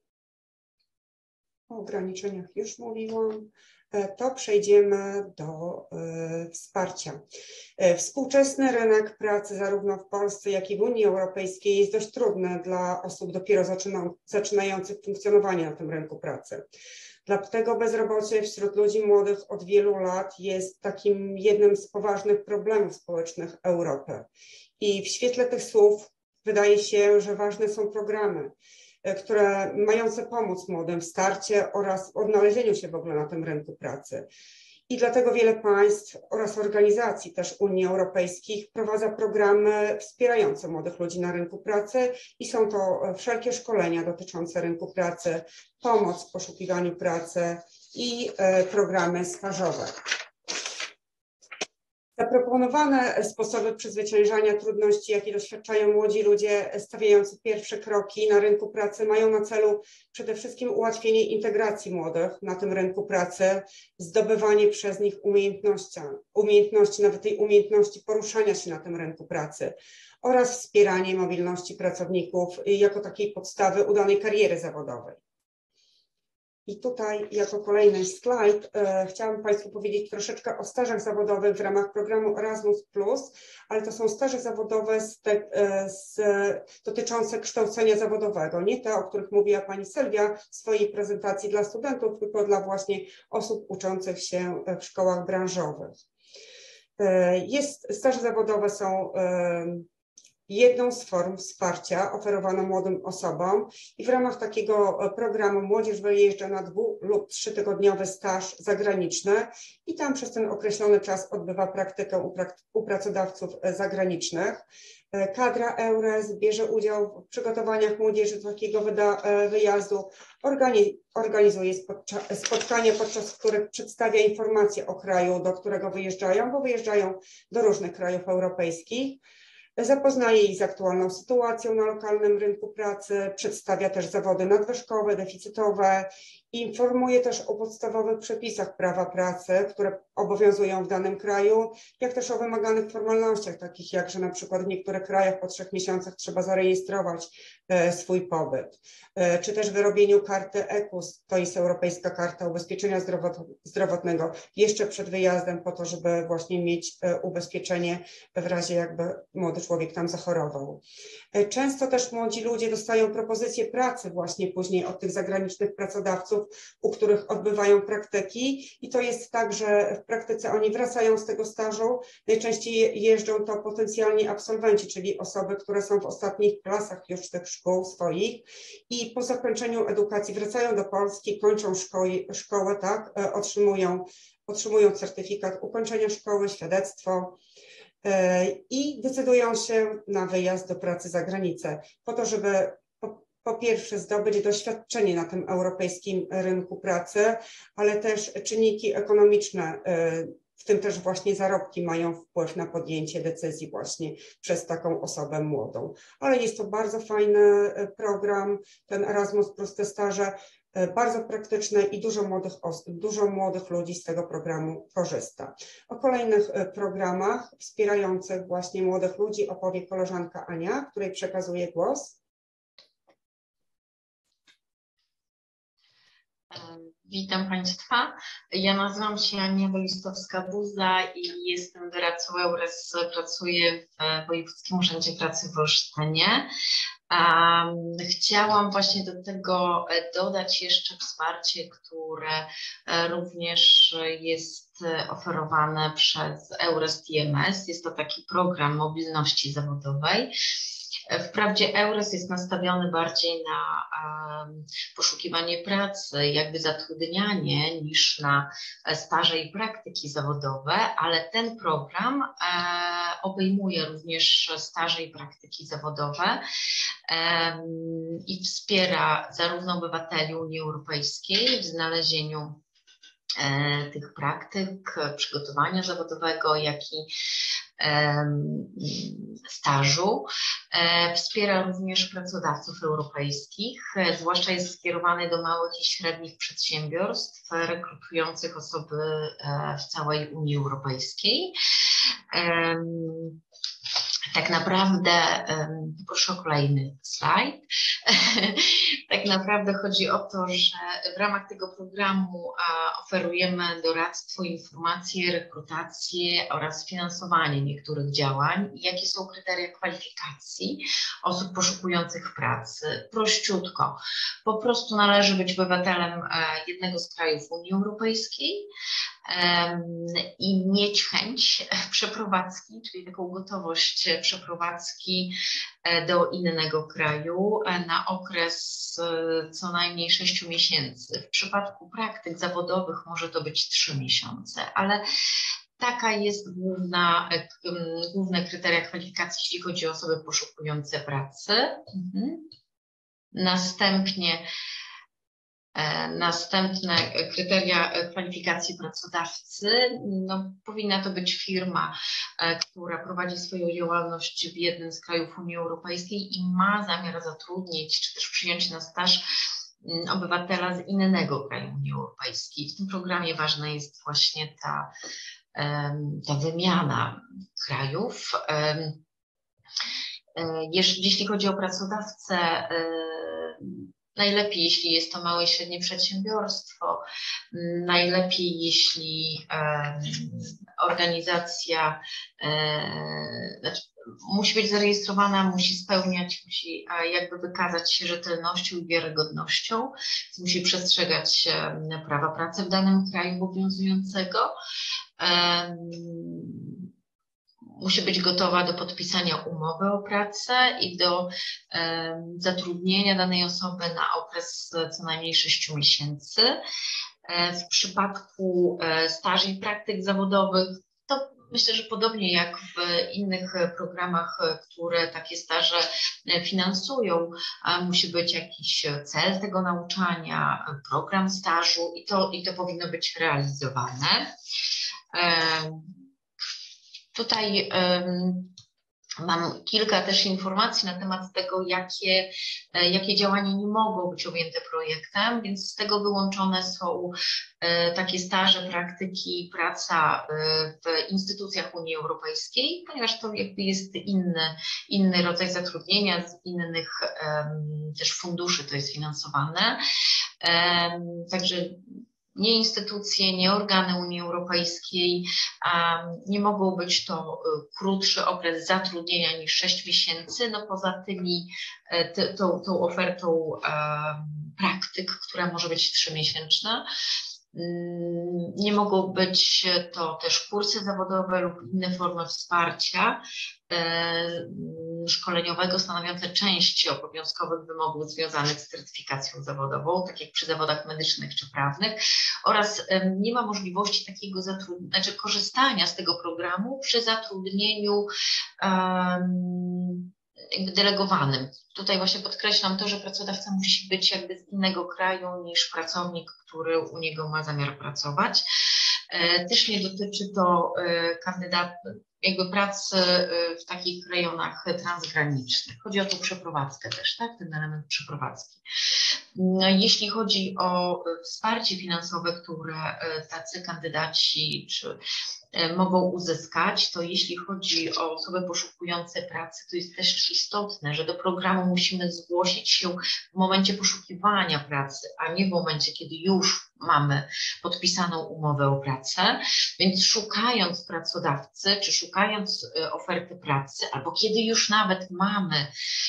O ograniczeniach już mówiłam. To przejdziemy do y, wsparcia. Współczesny rynek pracy zarówno w Polsce, jak i w Unii Europejskiej jest dość trudny dla osób dopiero zaczyna, zaczynających funkcjonowanie na tym rynku pracy. Dlatego bezrobocie wśród ludzi młodych od wielu lat jest takim jednym z poważnych problemów społecznych Europy. I w świetle tych słów wydaje się, że ważne są programy, które mające pomóc młodym w starcie oraz odnalezieniu się w ogóle na tym rynku pracy. I dlatego wiele państw oraz organizacji też Unii Europejskiej wprowadza programy wspierające młodych ludzi na rynku pracy i są to wszelkie szkolenia dotyczące rynku pracy, pomoc w poszukiwaniu pracy i programy stażowe. Zaproponowane sposoby przezwyciężania trudności, jakie doświadczają młodzi ludzie stawiający pierwsze kroki na rynku pracy, mają na celu przede wszystkim ułatwienie integracji młodych na tym rynku pracy, zdobywanie przez nich umiejętności, umiejętności, nawet tej umiejętności poruszania się na tym rynku pracy oraz wspieranie mobilności pracowników jako takiej podstawy udanej kariery zawodowej. I tutaj jako kolejny slajd e, chciałam Państwu powiedzieć troszeczkę o stażach zawodowych w ramach programu Erasmus plus, ale to są staże zawodowe z te, e, z, dotyczące kształcenia zawodowego, nie te, o których mówiła Pani Sylwia w swojej prezentacji dla studentów, tylko dla właśnie osób uczących się w szkołach branżowych. E, jest, staże zawodowe są e, jedną z form wsparcia oferowaną młodym osobom i w ramach takiego programu młodzież wyjeżdża na dwu- lub trzytygodniowy staż zagraniczny i tam przez ten określony czas odbywa praktykę u, prak u pracodawców zagranicznych. Kadra EURES bierze udział w przygotowaniach młodzieży do takiego wyjazdu, organi organizuje spotkania, podczas których przedstawia informacje o kraju, do którego wyjeżdżają, bo wyjeżdżają do różnych krajów europejskich. Zapoznaje ich z aktualną sytuacją na lokalnym rynku pracy, przedstawia też zawody nadwyżkowe, deficytowe, informuje też o podstawowych przepisach prawa pracy, które obowiązują w danym kraju, jak też o wymaganych formalnościach, takich jak, że na przykład w niektórych krajach po trzech miesiącach trzeba zarejestrować e, swój pobyt, e, czy też wyrobieniu karty E K U S, to jest Europejska Karta Ubezpieczenia Zdrowot Zdrowotnego, jeszcze przed wyjazdem po to, żeby właśnie mieć e, ubezpieczenie w razie jakby młody człowiek tam zachorował. E, często też młodzi ludzie dostają propozycje pracy właśnie później od tych zagranicznych pracodawców, u których odbywają praktyki i to jest tak, że w praktyce oni wracają z tego stażu, najczęściej jeżdżą to potencjalni absolwenci, czyli osoby, które są w ostatnich klasach już tych szkół swoich i po zakończeniu edukacji wracają do Polski, kończą szkoły, szkołę, tak, otrzymują, otrzymują certyfikat ukończenia szkoły, świadectwo i decydują się na wyjazd do pracy za granicę po to, żeby po pierwsze zdobyć doświadczenie na tym europejskim rynku pracy, ale też czynniki ekonomiczne, w tym też właśnie zarobki mają wpływ na podjęcie decyzji właśnie przez taką osobę młodą. Ale jest to bardzo fajny program, ten Erasmus plus te staże, bardzo praktyczne i dużo młodych osób, dużo młodych ludzi z tego programu korzysta. O kolejnych programach wspierających właśnie młodych ludzi opowie koleżanka Ania, której przekazuję głos. Witam Państwa. Ja nazywam się Ania Wolistowska-Buza i jestem doradcą EURES. Pracuję w Wojewódzkim Urzędzie Pracy w Olsztynie. Chciałam właśnie do tego dodać jeszcze wsparcie, które również jest oferowane przez EURES T M S. Jest to taki program mobilności zawodowej. Wprawdzie EURES jest nastawiony bardziej na um, poszukiwanie pracy, jakby zatrudnianie, niż na staże i praktyki zawodowe, ale ten program e, obejmuje również staże i praktyki zawodowe e, i wspiera zarówno obywateli Unii Europejskiej w znalezieniu e, tych praktyk, przygotowania zawodowego, jak i stażu. Wspiera również pracodawców europejskich, zwłaszcza jest skierowany do małych i średnich przedsiębiorstw rekrutujących osoby w całej Unii Europejskiej. Tak naprawdę, proszę o kolejny slajd, tak naprawdę chodzi o to, że w ramach tego programu oferujemy doradztwo, informacje, rekrutację oraz finansowanie niektórych działań. Jakie są kryteria kwalifikacji osób poszukujących pracy? Prościutko, po prostu należy być obywatelem jednego z krajów Unii Europejskiej i mieć chęć przeprowadzki, czyli taką gotowość przeprowadzki do innego kraju na okres co najmniej sześciu miesięcy. W przypadku praktyk zawodowych może to być trzy miesiące, ale taka jest główna, główne kryteria kwalifikacji, jeśli chodzi o osoby poszukujące pracy. Mhm. Następnie Następne kryteria kwalifikacji pracodawcy. No, powinna to być firma, która prowadzi swoją działalność w jednym z krajów Unii Europejskiej i ma zamiar zatrudnić czy też przyjąć na staż obywatela z innego kraju Unii Europejskiej. W tym programie ważna jest właśnie ta, ta wymiana krajów. Jeśli chodzi o pracodawcę, najlepiej, jeśli jest to małe i średnie przedsiębiorstwo, najlepiej, jeśli um, organizacja um, znaczy, musi być zarejestrowana, musi spełniać, musi jakby wykazać się rzetelnością i wiarygodnością, musi przestrzegać um, prawa pracy w danym kraju obowiązującego. Um, Musi być gotowa do podpisania umowy o pracę i do e, zatrudnienia danej osoby na okres co najmniej sześciu miesięcy. E, w przypadku e, staży i praktyk zawodowych to myślę, że podobnie jak w innych programach, które takie staże finansują, musi być jakiś cel tego nauczania, program stażu i to, i to powinno być realizowane. E, Tutaj um, mam kilka też informacji na temat tego, jakie, jakie działania nie mogą być objęte projektem, więc z tego wyłączone są e, takie staże, praktyki, praca e, w instytucjach Unii Europejskiej, ponieważ to jakby jest inny, inny rodzaj zatrudnienia, z innych e, też funduszy to jest finansowane. E, także nie instytucje, nie organy Unii Europejskiej, nie mogą być to krótszy okres zatrudnienia niż sześć miesięcy, no poza tymi, tą, tą ofertą praktyk, która może być trzymiesięczna. Nie mogą być to też kursy zawodowe lub inne formy wsparcia szkoleniowego stanowiące część obowiązkowych wymogów związanych z certyfikacją zawodową, tak jak przy zawodach medycznych czy prawnych, oraz nie ma możliwości takiego zatrudnienia, znaczy korzystania z tego programu przy zatrudnieniu um, jakby delegowanym. Tutaj właśnie podkreślam to, że pracodawca musi być jakby z innego kraju niż pracownik, który u niego ma zamiar pracować. Też nie dotyczy to kandydatów, jakby pracy w takich rejonach transgranicznych. Chodzi o tą przeprowadzkę też, tak? Ten element przeprowadzki. Jeśli chodzi o wsparcie finansowe, które tacy kandydaci czy mogą uzyskać, to jeśli chodzi o osoby poszukujące pracy, to jest też istotne, że do programu musimy zgłosić się w momencie poszukiwania pracy, a nie w momencie, kiedy już mamy podpisaną umowę o pracę, więc szukając pracodawcy, czy szukając oferty pracy, albo kiedy już nawet mamy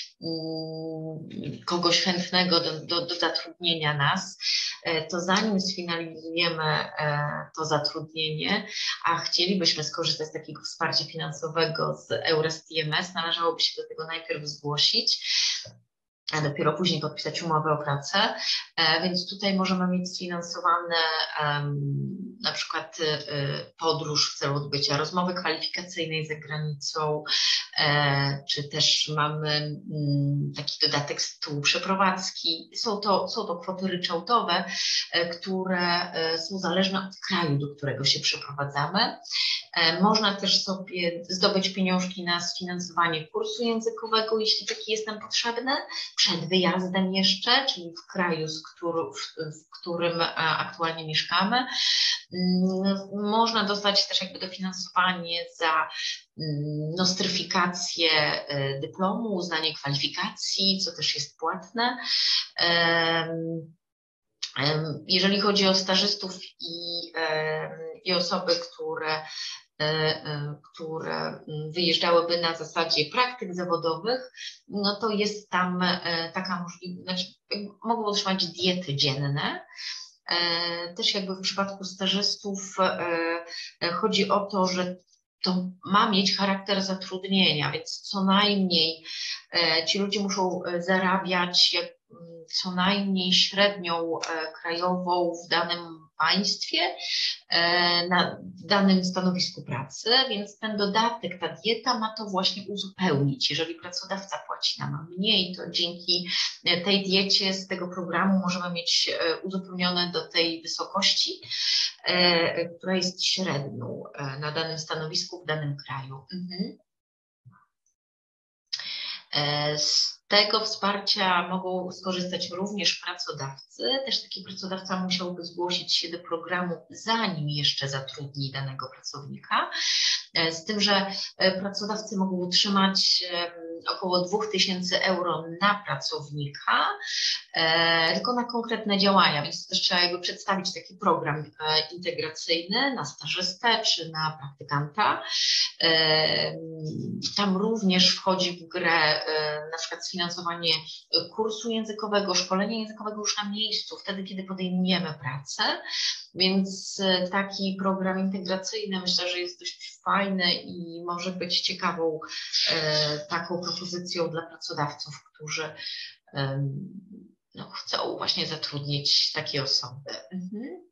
kogoś chętnego do, do, do zatrudnienia nas, to zanim sfinalizujemy to zatrudnienie, a chcielibyśmy skorzystać z takiego wsparcia finansowego z EURES T M S, należałoby się do tego najpierw zgłosić, a dopiero później podpisać umowę o pracę, więc tutaj możemy mieć sfinansowane um, na przykład y, podróż w celu odbycia rozmowy kwalifikacyjnej za granicą, e, czy też mamy mm, taki dodatek z tytułu przeprowadzki. Są to, są to kwoty ryczałtowe, e, które e, są zależne od kraju, do którego się przeprowadzamy. E, można też sobie zdobyć pieniążki na sfinansowanie kursu językowego, jeśli taki jest nam potrzebny, przed wyjazdem jeszcze, czyli w kraju, z który, w, w którym aktualnie mieszkamy. Można dostać też jakby dofinansowanie za nostryfikację dyplomu, uznanie kwalifikacji, co też jest płatne. Jeżeli chodzi o stażystów i, i osoby, które które wyjeżdżałyby na zasadzie praktyk zawodowych, no to jest tam taka możliwość, znaczy mogą otrzymać diety dzienne. Też jakby w przypadku stażystów chodzi o to, że to ma mieć charakter zatrudnienia, więc co najmniej ci ludzie muszą zarabiać jak co najmniej średnią krajową w danym państwie, na danym stanowisku pracy, więc ten dodatek, ta dieta ma to właśnie uzupełnić. Jeżeli pracodawca płaci nam mniej, to dzięki tej diecie z tego programu możemy mieć uzupełnione do tej wysokości, która jest średnią na danym stanowisku w danym kraju. Mhm. Z tego wsparcia mogą skorzystać również pracodawcy. Też taki pracodawca musiałby zgłosić się do programu, zanim jeszcze zatrudni danego pracownika. Z tym, że pracodawcy mogą utrzymać około dwa tysiące euro na pracownika, tylko na konkretne działania, więc też trzeba jakby przedstawić taki program integracyjny na stażystę czy na praktykanta. Tam również wchodzi w grę na przykład sfinansowanie kursu językowego, szkolenia językowego już na miejscu, wtedy kiedy podejmujemy pracę, więc taki program integracyjny myślę, że jest dość fajny i może być ciekawą taką propozycją dla pracodawców, którzy no, chcą właśnie zatrudnić takie osoby. Mhm.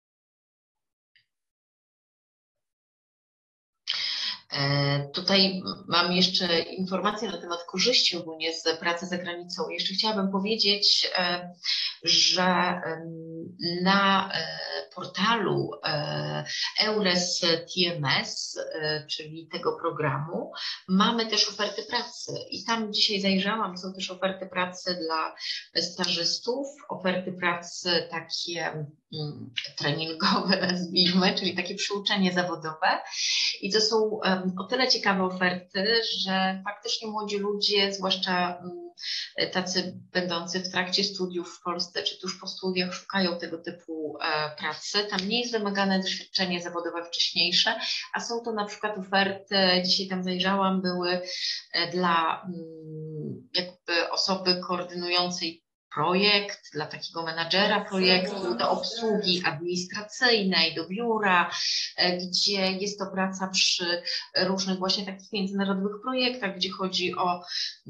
Tutaj mam jeszcze informacje na temat korzyści ogólnie z pracy za granicą. Jeszcze chciałabym powiedzieć, że na portalu EURES T M S, czyli tego programu, mamy też oferty pracy i tam dzisiaj zajrzałam, są też oferty pracy dla stażystów, oferty pracy takie treningowe, nazwijmy, czyli takie przyuczenie zawodowe. I to są o tyle ciekawe oferty, że faktycznie młodzi ludzie, zwłaszcza tacy będący w trakcie studiów w Polsce, czy tuż po studiach, szukają tego typu pracy. Tam nie jest wymagane doświadczenie zawodowe wcześniejsze, a są to na przykład oferty, dzisiaj tam zajrzałam, były dla jakby osoby koordynującej projekt, dla takiego menadżera projektu, do obsługi administracyjnej, do biura, gdzie jest to praca przy różnych właśnie takich międzynarodowych projektach, gdzie chodzi o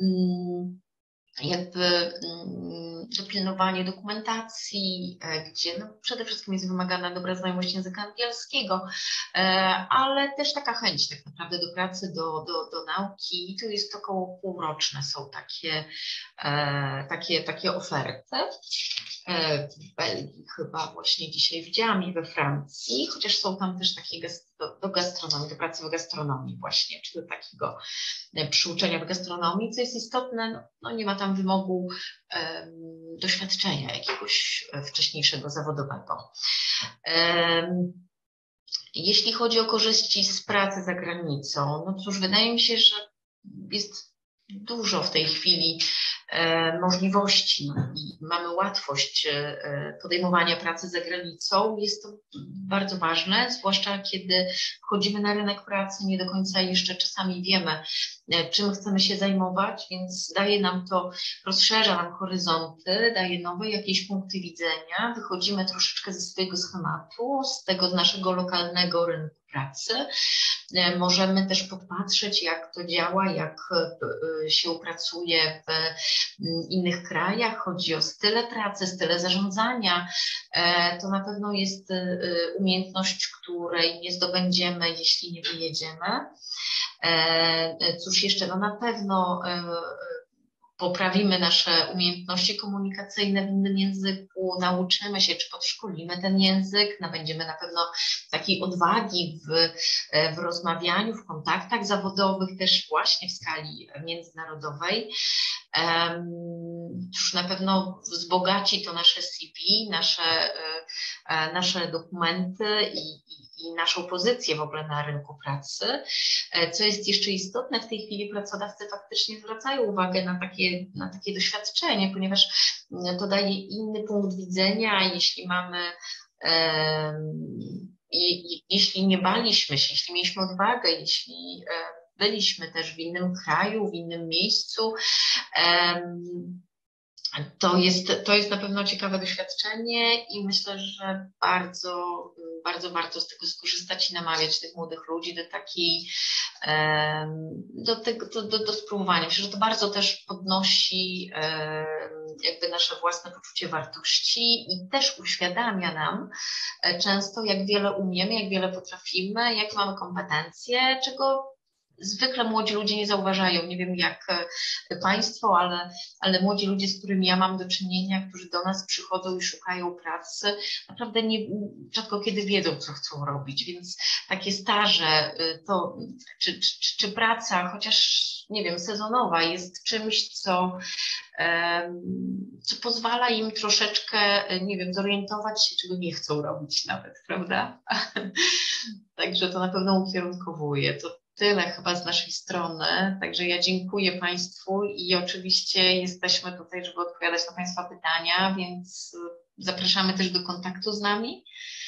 jakby dopilnowanie dokumentacji, gdzie no przede wszystkim jest wymagana dobra znajomość języka angielskiego, ale też taka chęć tak naprawdę do pracy, do, do, do nauki. I tu jest około półroczne są takie, takie, takie oferty. W Belgii chyba właśnie dzisiaj widziałam i we Francji, chociaż są tam też takie do, do gastronomii, do pracy w gastronomii właśnie, czy do takiego przyuczenia w gastronomii, co jest istotne, no, no nie ma tam wymogu um, doświadczenia jakiegoś wcześniejszego zawodowego. Um, jeśli chodzi o korzyści z pracy za granicą, no cóż, wydaje mi się, że jest dużo w tej chwili e, możliwości i mamy łatwość e, podejmowania pracy za granicą. Jest to bardzo ważne, zwłaszcza kiedy wchodzimy na rynek pracy, nie do końca jeszcze czasami wiemy, e, czym chcemy się zajmować, więc daje nam to, rozszerza nam horyzonty, daje nowe jakieś punkty widzenia, wychodzimy troszeczkę ze swojego schematu, z tego z naszego lokalnego rynku pracy. Możemy też podpatrzeć, jak to działa, jak się pracuje w innych krajach. Chodzi o style pracy, style zarządzania. To na pewno jest umiejętność, której nie zdobędziemy, jeśli nie wyjedziemy. Cóż jeszcze, no na pewno poprawimy nasze umiejętności komunikacyjne w innym języku, nauczymy się, czy podszkolimy ten język, nabędziemy na pewno takiej odwagi w, w rozmawianiu, w kontaktach zawodowych, też właśnie w skali międzynarodowej. Już na pewno wzbogaci to nasze C V, nasze, nasze dokumenty i, i i naszą pozycję w ogóle na rynku pracy. Co jest jeszcze istotne, w tej chwili pracodawcy faktycznie zwracają uwagę na takie, na takie doświadczenie, ponieważ to daje inny punkt widzenia, jeśli mamy, um, i, jeśli nie baliśmy się, jeśli mieliśmy odwagę, jeśli byliśmy też w innym kraju, w innym miejscu, um, To jest, to jest na pewno ciekawe doświadczenie i myślę, że bardzo, bardzo warto z tego skorzystać i namawiać tych młodych ludzi do takiej, do tego, do, do, do spróbowania. Myślę, że to bardzo też podnosi jakby nasze własne poczucie wartości i też uświadamia nam często, jak wiele umiemy, jak wiele potrafimy, jakie mamy kompetencje, czego zwykle młodzi ludzie nie zauważają. Nie wiem jak Państwo, ale, ale młodzi ludzie, z którymi ja mam do czynienia, którzy do nas przychodzą i szukają pracy, naprawdę nie, rzadko kiedy wiedzą, co chcą robić, więc takie staże, to, czy, czy, czy praca, chociaż nie wiem, sezonowa jest czymś, co, co pozwala im troszeczkę, nie wiem, zorientować się, czego nie chcą robić nawet, prawda? Także to na pewno ukierunkowuje. To tyle chyba z naszej strony, także ja dziękuję Państwu i oczywiście jesteśmy tutaj, żeby odpowiadać na Państwa pytania, więc zapraszamy też do kontaktu z nami.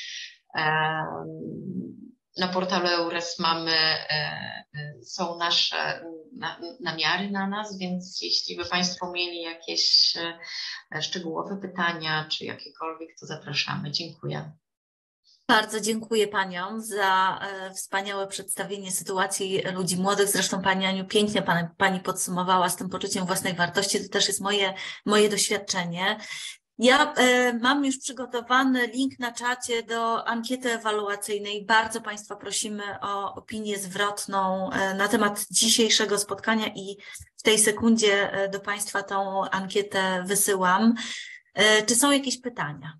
Na portalu EURES mamy, są nasze namiary na nas, więc jeśli by Państwo mieli jakieś szczegółowe pytania czy jakiekolwiek, to zapraszamy. Dziękuję. Bardzo dziękuję Paniom za e, wspaniałe przedstawienie sytuacji ludzi młodych. Zresztą Pani Aniu, pięknie Pani, Pani podsumowała z tym poczuciem własnej wartości. To też jest moje, moje doświadczenie. Ja e, mam już przygotowany link na czacie do ankiety ewaluacyjnej. Bardzo Państwa prosimy o opinię zwrotną e, na temat dzisiejszego spotkania i w tej sekundzie e, do Państwa tą ankietę wysyłam. E, czy są jakieś pytania?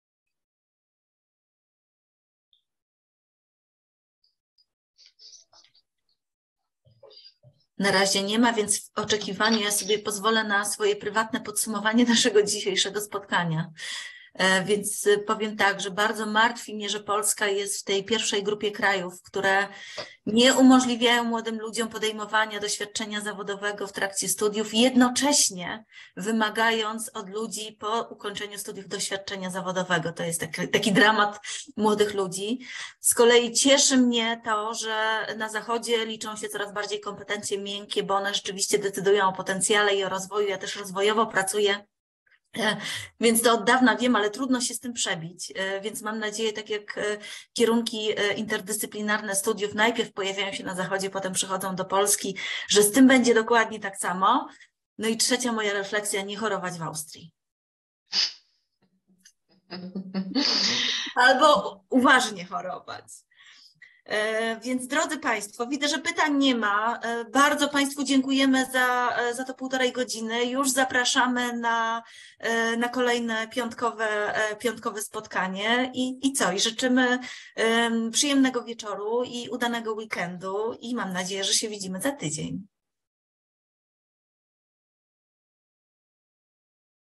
Na razie nie ma, więc w oczekiwaniu ja sobie pozwolę na swoje prywatne podsumowanie naszego dzisiejszego spotkania. Więc powiem tak, że bardzo martwi mnie, że Polska jest w tej pierwszej grupie krajów, które nie umożliwiają młodym ludziom podejmowania doświadczenia zawodowego w trakcie studiów, jednocześnie wymagając od ludzi po ukończeniu studiów doświadczenia zawodowego. To jest taki, taki dramat młodych ludzi. Z kolei cieszy mnie to, że na Zachodzie liczą się coraz bardziej kompetencje miękkie, bo one rzeczywiście decydują o potencjale i o rozwoju. Ja też rozwojowo pracuję. Więc to od dawna wiem, ale trudno się z tym przebić, więc mam nadzieję, tak jak kierunki interdyscyplinarne studiów najpierw pojawiają się na Zachodzie, potem przychodzą do Polski, że z tym będzie dokładnie tak samo. No i trzecia moja refleksja, nie chorować w Austrii. Albo uważnie chorować. Więc drodzy Państwo, widzę, że pytań nie ma. Bardzo Państwu dziękujemy za, za to półtorej godziny. Już zapraszamy na, na kolejne piątkowe, piątkowe spotkanie i, i co? I życzymy przyjemnego wieczoru i udanego weekendu i mam nadzieję, że się widzimy za tydzień.